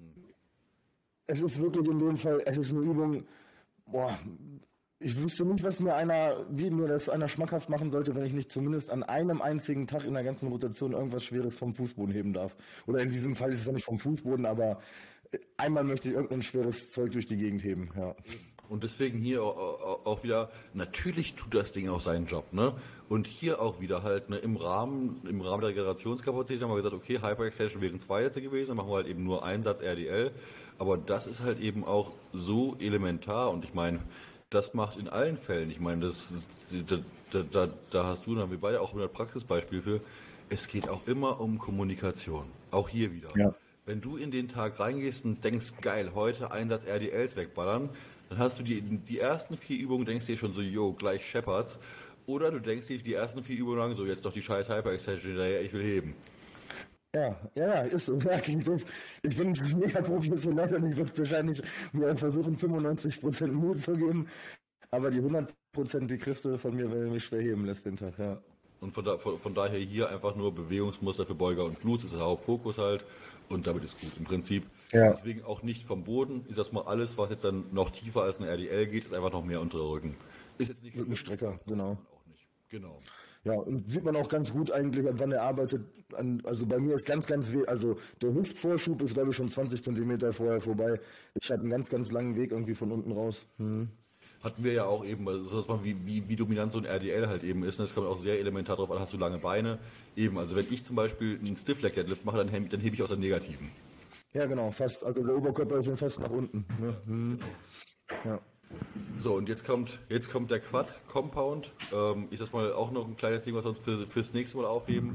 es ist wirklich in dem Fall, es ist eine Übung, boah, ich wüsste nicht, was mir einer, wie mir das einer schmackhaft machen sollte, wenn ich nicht zumindest an einem einzigen Tag in der ganzen Rotation irgendwas Schweres vom Fußboden heben darf. Oder in diesem Fall ist es ja nicht vom Fußboden, aber einmal möchte ich irgendein schweres Zeug durch die Gegend heben, ja. Und deswegen hier auch wieder, natürlich tut das Ding auch seinen Job, ne? Und hier auch wieder halt, ne, im Rahmen, im Rahmen der Generationskapazität haben wir gesagt, okay, Hyper-Extension wären zwei Sätze gewesen, dann machen wir halt eben nur einen Satz R D L. Aber das ist halt eben auch so elementar und ich meine, das macht in allen Fällen, ich meine, das, da, da, da, da hast du, da haben wir beide auch ein Praxisbeispiel für, es geht auch immer um Kommunikation. Auch hier wieder. Ja. Wenn du in den Tag reingehst und denkst, geil, heute Einsatz R D Ls wegballern, dann hast du die, die ersten vier Übungen, denkst dir schon so, yo, gleich Shepherds. Oder du denkst dir die ersten vier Übungen lang, so jetzt doch die scheiß Hyper-Extension hinterher, ich will heben. Ja, ja, ist so. Ja, ich bin mega professionell und ich würde wahrscheinlich mir versuchen, fünfundneunzig Prozent Mut zu geben. Aber die hundert Prozent, die kriegst du von mir, wenn du mich schwer heben lässt den Tag, ja. Und von, da, von, von daher hier einfach nur Bewegungsmuster für Beuger und Glutes ist der Hauptfokus halt. Und damit ist gut. Im Prinzip, ja. Deswegen auch nicht vom Boden, ist das mal alles, was jetzt dann noch tiefer als eine R D L geht, ist einfach noch mehr unterer Rücken. Ist jetzt nicht Rückenstrecker, genau. Auch nicht. Genau. Ja, und sieht man auch ganz gut eigentlich, an wann er arbeitet. An, also bei mir ist ganz, ganz weh. Also der Hüftvorschub ist, glaube ich, schon zwanzig Zentimeter vorher vorbei. Ich hatte einen ganz, ganz langen Weg irgendwie von unten raus. Hm. Hatten wir ja auch eben, also dass man wie, wie, wie dominant so ein R D L halt eben ist. Das kommt auch sehr elementar drauf an, hast du lange Beine. Eben, also wenn ich zum Beispiel einen Stiff Leg Deadlift mache, dann, heb, dann hebe ich aus der Negativen. Ja, genau, fast. Also der Oberkörper ist schon fast nach unten. Ne? Hm. Ja. So, und jetzt kommt, jetzt kommt der Quad Compound. Ähm, ich sag mal auch noch ein kleines Ding, was wir uns für, fürs nächste Mal aufheben.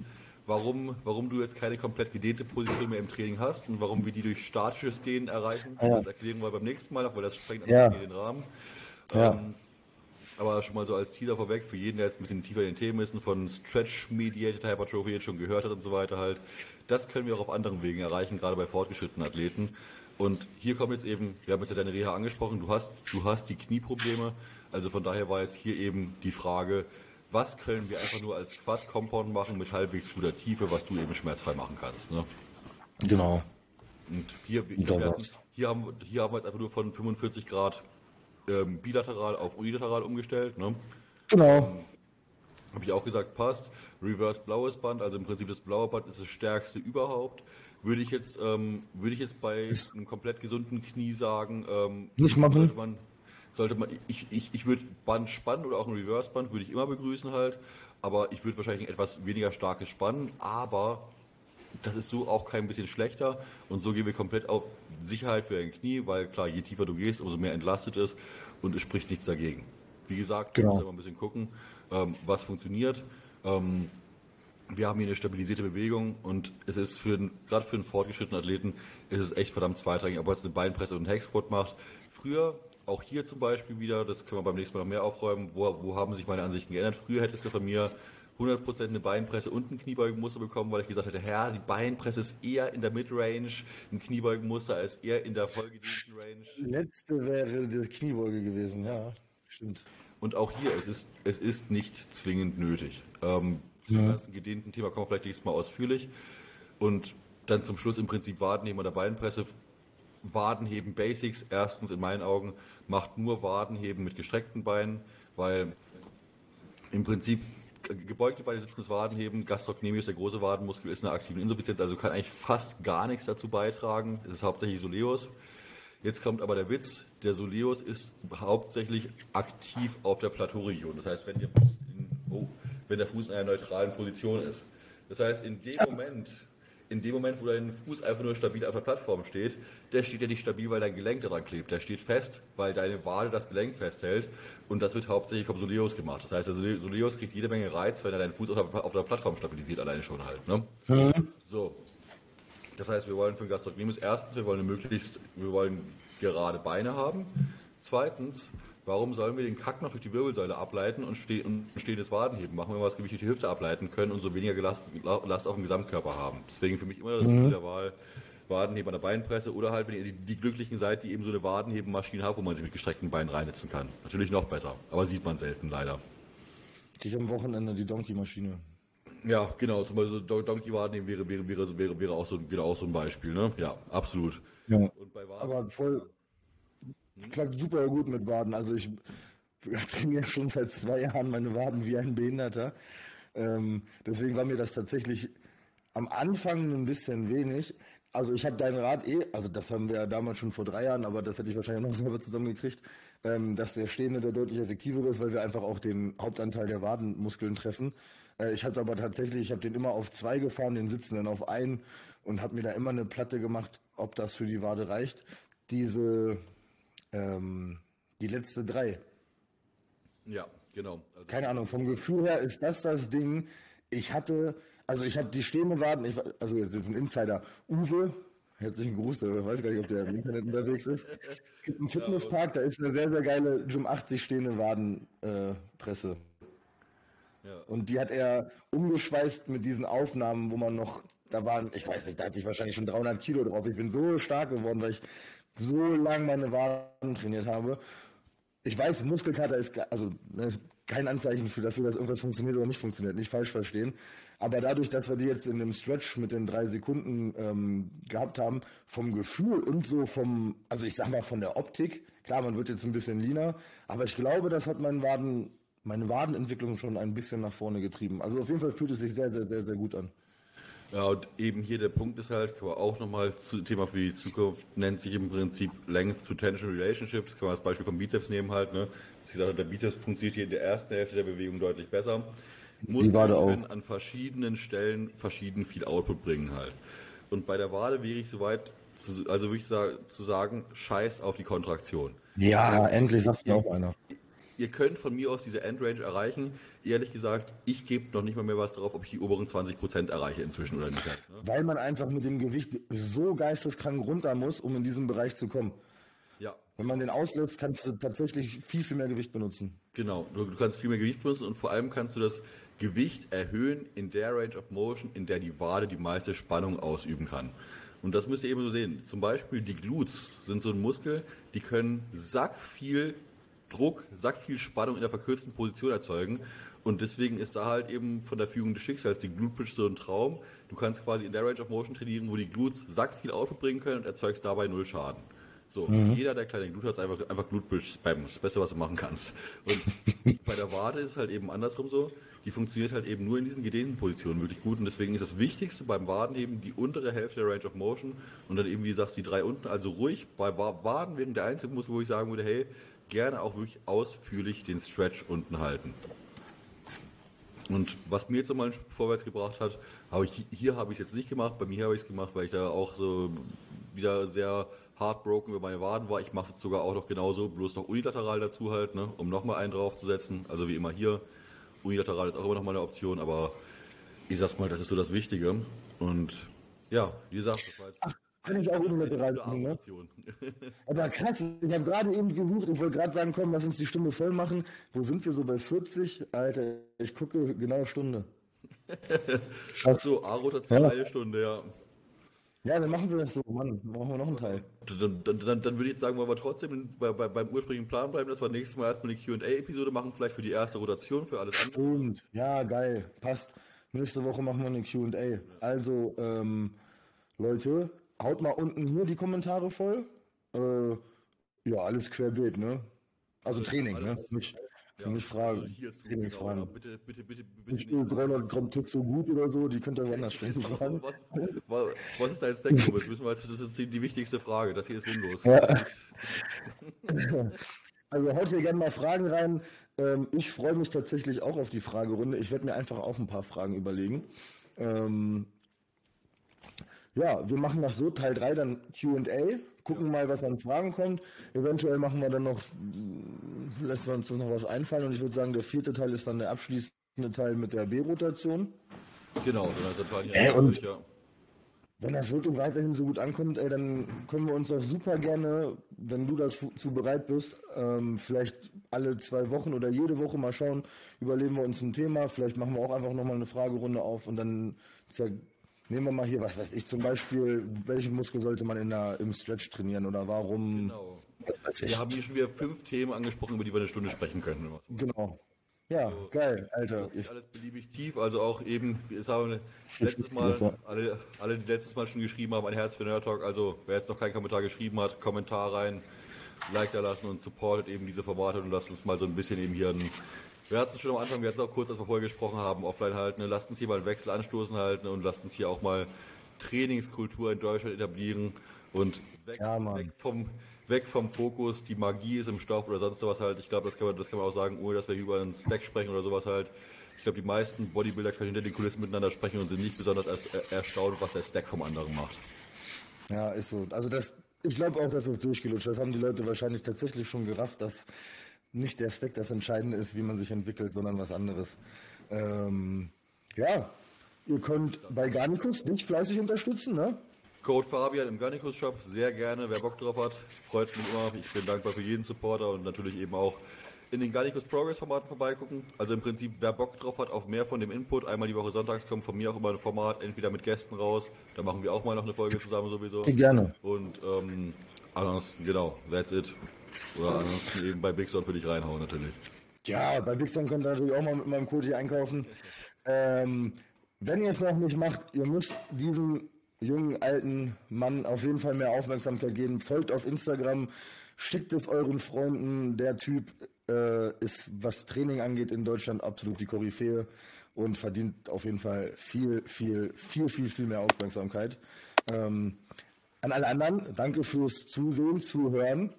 warum, warum du jetzt keine komplett gedehnte Position mehr im Training hast und warum wir die durch statisches Dehnen erreichen. Ja. Das erklären wir beim nächsten Mal noch, weil das sprengt Ja. einfach den Rahmen. Ja. Ähm, aber schon mal so als Teaser vorweg, für jeden, der jetzt ein bisschen tiefer in den Themen ist und von Stretch-Mediated Hypertrophy jetzt schon gehört hat und so weiter halt, das können wir auch auf anderen Wegen erreichen, gerade bei fortgeschrittenen Athleten. Und hier kommt jetzt eben, wir haben jetzt ja deine Reha angesprochen, du hast, du hast die Knieprobleme, also von daher war jetzt hier eben die Frage, was können wir einfach nur als Quad-Compound machen mit halbwegs guter Tiefe, was du eben schmerzfrei machen kannst. Ne? Genau. Und hier, hier, Da werden, war's. hier, haben, hier haben wir jetzt einfach nur von fünfundvierzig Grad ähm, bilateral auf unilateral umgestellt. Ne? Genau. Habe ich auch gesagt, passt. Reverse blaues Band, also im Prinzip das blaue Band ist das stärkste überhaupt. Würde ich jetzt, ähm, würde ich jetzt bei Ist- einem komplett gesunden Knie sagen, ähm, Nicht machen. sollte man, sollte man, ich, ich, ich würde Band spannen oder auch ein Reverse Band würde ich immer begrüßen halt, aber ich würde wahrscheinlich ein etwas weniger starkes spannen, aber das ist so auch kein bisschen schlechter und so gehen wir komplett auf Sicherheit für dein Knie, weil klar, je tiefer du gehst, umso mehr entlastet ist und es spricht nichts dagegen. Wie gesagt, Genau. wir müssen immer ein bisschen gucken, ähm, was funktioniert. Ähm, wir haben hier eine stabilisierte Bewegung und es ist für einen, gerade für einen fortgeschrittenen Athleten ist es echt verdammt zweitrangig, ob er jetzt eine Beinpresse und einen Hack-Squat macht. Früher, auch hier zum Beispiel wieder, das können wir beim nächsten Mal noch mehr aufräumen, wo, wo haben sich meine Ansichten geändert. Früher hättest du von mir hundert Prozent eine Beinpresse und ein Kniebeugenmuster bekommen, weil ich gesagt hätte, Herr, die Beinpresse ist eher in der Midrange, ein Kniebeugenmuster als eher in der vollgedehnten Range. Letzte wäre die Kniebeuge gewesen, ja. Stimmt. Und auch hier, es ist, es ist nicht zwingend nötig. Ähm, zum ganzen gedehnten Thema kommen wir vielleicht nächstes Mal ausführlich. Und dann zum Schluss im Prinzip Wadenheben oder Beinpresse. Wadenheben Basics, erstens in meinen Augen, macht nur Wadenheben mit gestreckten Beinen, weil im Prinzip ge- gebeugte Beine, sitzendes Wadenheben, Gastrocnemius, der große Wadenmuskel, ist eine aktive Insuffizienz, also kann eigentlich fast gar nichts dazu beitragen. Es ist hauptsächlich Soleus. Jetzt kommt aber der Witz, der Soleus ist hauptsächlich aktiv auf der Plateauregion. Das heißt, wenn der Fuß in, oh, wenn der Fuß in einer neutralen Position ist. Das heißt, in dem Moment, in dem Moment, wo dein Fuß einfach nur stabil auf der Plattform steht, der steht ja nicht stabil, weil dein Gelenk daran klebt. Der steht fest, weil deine Wade das Gelenk festhält. Und das wird hauptsächlich vom Soleus gemacht. Das heißt, der Sole- Soleus kriegt jede Menge Reiz, wenn er deinen Fuß auf der, auf der Plattform stabilisiert, alleine schon halt. Ne? So. Das heißt, wir wollen für den Gastrocnemius erstens, wir wollen möglichst, wir wollen gerade Beine haben. Zweitens, warum sollen wir den Kack noch durch die Wirbelsäule ableiten und, ste und stehendes Wadenheben machen, wenn wir das Gewicht durch die Hüfte ableiten können und so weniger Last, Last auf dem Gesamtkörper haben? Deswegen für mich immer das Ziel der Wahl, Wadenheben an der Beinpresse oder halt, wenn ihr die, die Glücklichen seid, die eben so eine Wadenhebenmaschine haben, wo man sie mit gestreckten Beinen reinsetzen kann. Natürlich noch besser, aber sieht man selten leider. Ich am Wochenende die Donkey-Maschine. Ja, genau, zum Beispiel so Donkey Wadenheben wäre, wäre, wäre, wäre, wäre auch, so, genau auch so ein Beispiel, ne? Ja, absolut. Ja. Und bei Waden, Aber voll, klappt super gut mit Waden. Also ich trainiere schon seit zwei Jahren meine Waden wie ein Behinderter. Ähm, deswegen war mir das tatsächlich am Anfang ein bisschen wenig. Also ich habe deinen Rat eh, also das haben wir ja damals schon vor drei Jahren, aber das hätte ich wahrscheinlich noch selber zusammengekriegt, ähm, dass der Stehende der deutlich effektiver ist, weil wir einfach auch den Hauptanteil der Wadenmuskeln treffen. Äh, ich habe aber tatsächlich, ich habe den immer auf zwei gefahren, den Sitzenden auf einen und habe mir da immer eine Platte gemacht, ob das für die Wade reicht. Diese, ähm, die letzte drei. ja, genau. Also, Keine Ahnung, vom Gefühl her ist das das Ding. Ich hatte, also ich habe die stehende Waden, ich, war- also jetzt ist ein Insider, Uwe, herzlichen Gruß, der weiß gar nicht, ob der im Internet unterwegs ist. Es gibt einen Fitnesspark, da ist eine sehr, sehr geile Gym achtzig stehende Wadenpresse. Äh, Presse. ja. Und die hat er umgeschweißt mit diesen Aufnahmen, wo man noch, da waren, ich weiß nicht, da hatte ich wahrscheinlich schon dreihundert Kilo drauf. Ich bin so stark geworden, weil ich so lange meine Waden trainiert habe. Ich weiß, Muskelkater ist ge- also ne, kein Anzeichen für dafür, dass irgendwas funktioniert oder nicht funktioniert, nicht falsch verstehen. Aber dadurch, dass wir die jetzt in dem Stretch mit den drei Sekunden ähm, gehabt haben, vom Gefühl und so vom, also ich sag mal von der Optik, klar, man wird jetzt ein bisschen leaner, aber ich glaube, das hat meinen Waden, meine Wadenentwicklung schon ein bisschen nach vorne getrieben. Also auf jeden Fall fühlt es sich sehr, sehr, sehr, sehr gut an. Ja, und eben hier der Punkt ist halt, kann man auch nochmal zu Thema für die Zukunft, nennt sich im Prinzip Length to Tension Relationship. Das kann man als Beispiel vom Bizeps nehmen halt, ne? Wie gesagt, der Bizeps funktioniert hier in der ersten Hälfte der Bewegung deutlich besser. Muskeln Wade auch. können an verschiedenen Stellen verschieden viel Output bringen halt. Und bei der Wade wäre ich soweit, zu, also würde ich sagen, zu sagen, scheiß auf die Kontraktion. Ja, endlich sagt mir auch einer. ihr könnt von mir aus diese Endrange erreichen. Ehrlich gesagt, ich gebe noch nicht mal mehr was drauf, ob ich die oberen zwanzig Prozent erreiche inzwischen oder nicht. Halt, ne? Weil man einfach mit dem Gewicht so geisteskrank runter muss, um in diesen Bereich zu kommen. Ja. Wenn man den auslässt, kannst du tatsächlich viel, viel mehr Gewicht benutzen. Genau, du, du kannst viel mehr Gewicht benutzen und vor allem kannst du das Gewicht erhöhen in der Range of Motion, in der die Wade die meiste Spannung ausüben kann. Und das müsst ihr eben so sehen. Zum Beispiel die Glutes sind so ein Muskel, die können sack viel Druck, sack viel Spannung in der verkürzten Position erzeugen. Und deswegen ist da halt eben von der Fügung des Schicksals die Glute Bridge so ein Traum. Du kannst quasi in der Range of Motion trainieren, wo die Glutes sack viel Output bringen können und erzeugst dabei null Schaden. So, mhm. Jeder, der kleine Glute hat, ist einfach, einfach Glute Bridge spammen. Das Beste, was du machen kannst. Und bei der Wade ist es halt eben andersrum so. Die funktioniert halt eben nur in diesen gedehnten Positionen wirklich gut. Und deswegen ist das Wichtigste beim Waden eben die untere Hälfte der Range of Motion. Und dann eben, wie du sagst, die drei unten. Also ruhig bei Waden wäre der einzige Muskel, wo ich sagen würde, hey, gerne auch wirklich ausführlich den Stretch unten halten. Und was mir jetzt nochmal vorwärts gebracht hat, habe ich, hier habe ich es jetzt nicht gemacht. Bei mir habe ich es gemacht, weil ich da auch so wieder sehr heartbroken über meine Waden war. Ich mache es jetzt sogar auch noch genauso, bloß noch unilateral dazu halt, ne, um nochmal einen draufzusetzen. Also wie immer hier. Unilateral ist auch immer noch mal eine Option, aber ich sag's mal, das ist so das Wichtige. Und ja, wie gesagt, das war jetzt. Ach, kann ich auch unilateral machen, ne? Aber krass, ich habe gerade eben gesucht, ich wollte gerade sagen, komm, lass uns die Stunde voll machen. Wo sind wir so bei vierzig? Alter, ich gucke genau Stunde. Ach so, A-Rotation ja. Eine Stunde, ja. Ja, dann machen wir das so, Mann. Dann machen wir noch einen Teil. Dann, dann, dann, dann würde ich jetzt sagen, wollen wir trotzdem bei, bei, beim ursprünglichen Plan bleiben, dass wir nächstes Mal erstmal eine Q und A-Episode machen, vielleicht für die erste Rotation, für alles andere. Stimmt, ja, geil, passt. Nächste Woche machen wir eine Q und A. Also, ähm, Leute, haut mal unten hier die Kommentare voll. Äh, ja, alles querbeet, ne? Also alles, Training, alles, ne? Nicht, ja, nicht Fragen. Also hierzu, Trainingsfragen. Genau, bitte, bitte, bitte, bitte nicht nicht dreihundert Gramm Tütz so gut oder so, die könnt ihr woanders stellen. Fragen. Was, was, was ist dein Stack, Thomas? Müssen wir jetzt, das ist die, die wichtigste Frage. Das hier ist sinnlos. Ja. Also haut hier gerne mal Fragen rein. Ähm, ich freue mich tatsächlich auch auf die Fragerunde. Ich werde mir einfach auch ein paar Fragen überlegen. Ähm, ja, wir machen nach so Teil drei dann Q und A. Gucken ja. mal, was an Fragen kommt. Eventuell machen wir dann noch, lässt uns noch was einfallen. Und ich würde sagen, der vierte Teil ist dann der abschließende Teil mit der B-Rotation. Genau, dann ist der Teil hier äh, und durch, ja. Wenn das wirklich weiterhin so gut ankommt, ey, dann können wir uns doch super gerne, wenn du dazu bereit bist, ähm, vielleicht alle zwei Wochen oder jede Woche mal schauen, überlegen wir uns ein Thema, vielleicht machen wir auch einfach nochmal eine Fragerunde auf und dann nehmen wir mal hier, was weiß ich, zum Beispiel, welchen Muskel sollte man in der, im Stretch trainieren oder warum? Genau. Was weiß ich. Wir haben hier schon wieder fünf Themen angesprochen, über die wir eine Stunde sprechen können. Genau. Ja, also, geil, Alter. Das ist alles beliebig tief, also auch eben, jetzt haben wir letztes Mal, alle, alle, die letztes Mal schon geschrieben haben, ein Herz für Nerd Talk, also wer jetzt noch keinen Kommentar geschrieben hat, Kommentar rein, Like da lassen und supportet eben diese Formate und lasst uns mal so ein bisschen eben hier ein, wir hatten es schon am Anfang, wir hatten es auch kurz, als wir vorher gesprochen haben, offline halten, ne, lasst uns hier mal einen Wechsel anstoßen halten und lasst uns hier auch mal Trainingskultur in Deutschland etablieren und weg, ja, weg vom weg vom Fokus, die Magie ist im Stoff oder sonst was halt. Ich glaube, das kann man, das kann man auch sagen, ohne dass wir über einen Stack sprechen oder sowas halt. Ich glaube, die meisten Bodybuilder können hinter den Kulissen miteinander sprechen und sind nicht besonders er, erstaunt, was der Stack vom anderen macht. Ja, ist so. Also das, ich glaube auch, dass das durchgelutscht. Das haben die Leute wahrscheinlich tatsächlich schon gerafft, dass nicht der Stack das Entscheidende ist, wie man sich entwickelt, sondern was anderes. Ähm, ja, ihr könnt bei Garnicus dich fleißig unterstützen, ne? Code Fabian im Garnicus Shop, sehr gerne, wer Bock drauf hat, freut mich immer. Ich bin dankbar für jeden Supporter und natürlich eben auch in den Garnicus Progress Formaten vorbeigucken. Also im Prinzip, wer Bock drauf hat auf mehr von dem Input, einmal die Woche sonntags kommt von mir auch immer ein Format, entweder mit Gästen raus, da machen wir auch mal noch eine Folge zusammen sowieso. Gerne. Und ähm, ansonsten, genau, that's it. Oder ansonsten eben bei Big Son für dich reinhauen natürlich. Ja, bei Big Son könnt ihr natürlich auch mal mit meinem Code hier einkaufen. Ähm, wenn ihr es noch nicht macht, ihr müsst diesen jungen, alten Mann auf jeden Fall mehr Aufmerksamkeit geben. Folgt auf Instagram, schickt es euren Freunden. Der Typ äh, ist, was Training angeht, in Deutschland absolut die Koryphäe und verdient auf jeden Fall viel, viel, viel, viel, viel mehr Aufmerksamkeit. Ähm, an alle anderen, danke fürs Zusehen, Zuhören.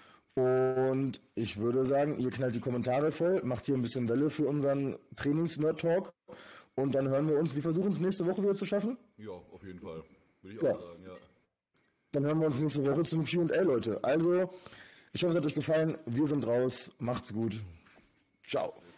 Und ich würde sagen, ihr knallt die Kommentare voll, macht hier ein bisschen Welle für unseren Trainings-Nerd-Talk. Und dann hören wir uns, wir versuchen es nächste Woche wieder zu schaffen. Ja, auf jeden Fall. Würde ich ja. auch sagen, ja. Dann hören wir uns nächste Woche zum Q und A, Leute. Also, ich hoffe, es hat euch gefallen. Wir sind raus. Macht's gut. Ciao.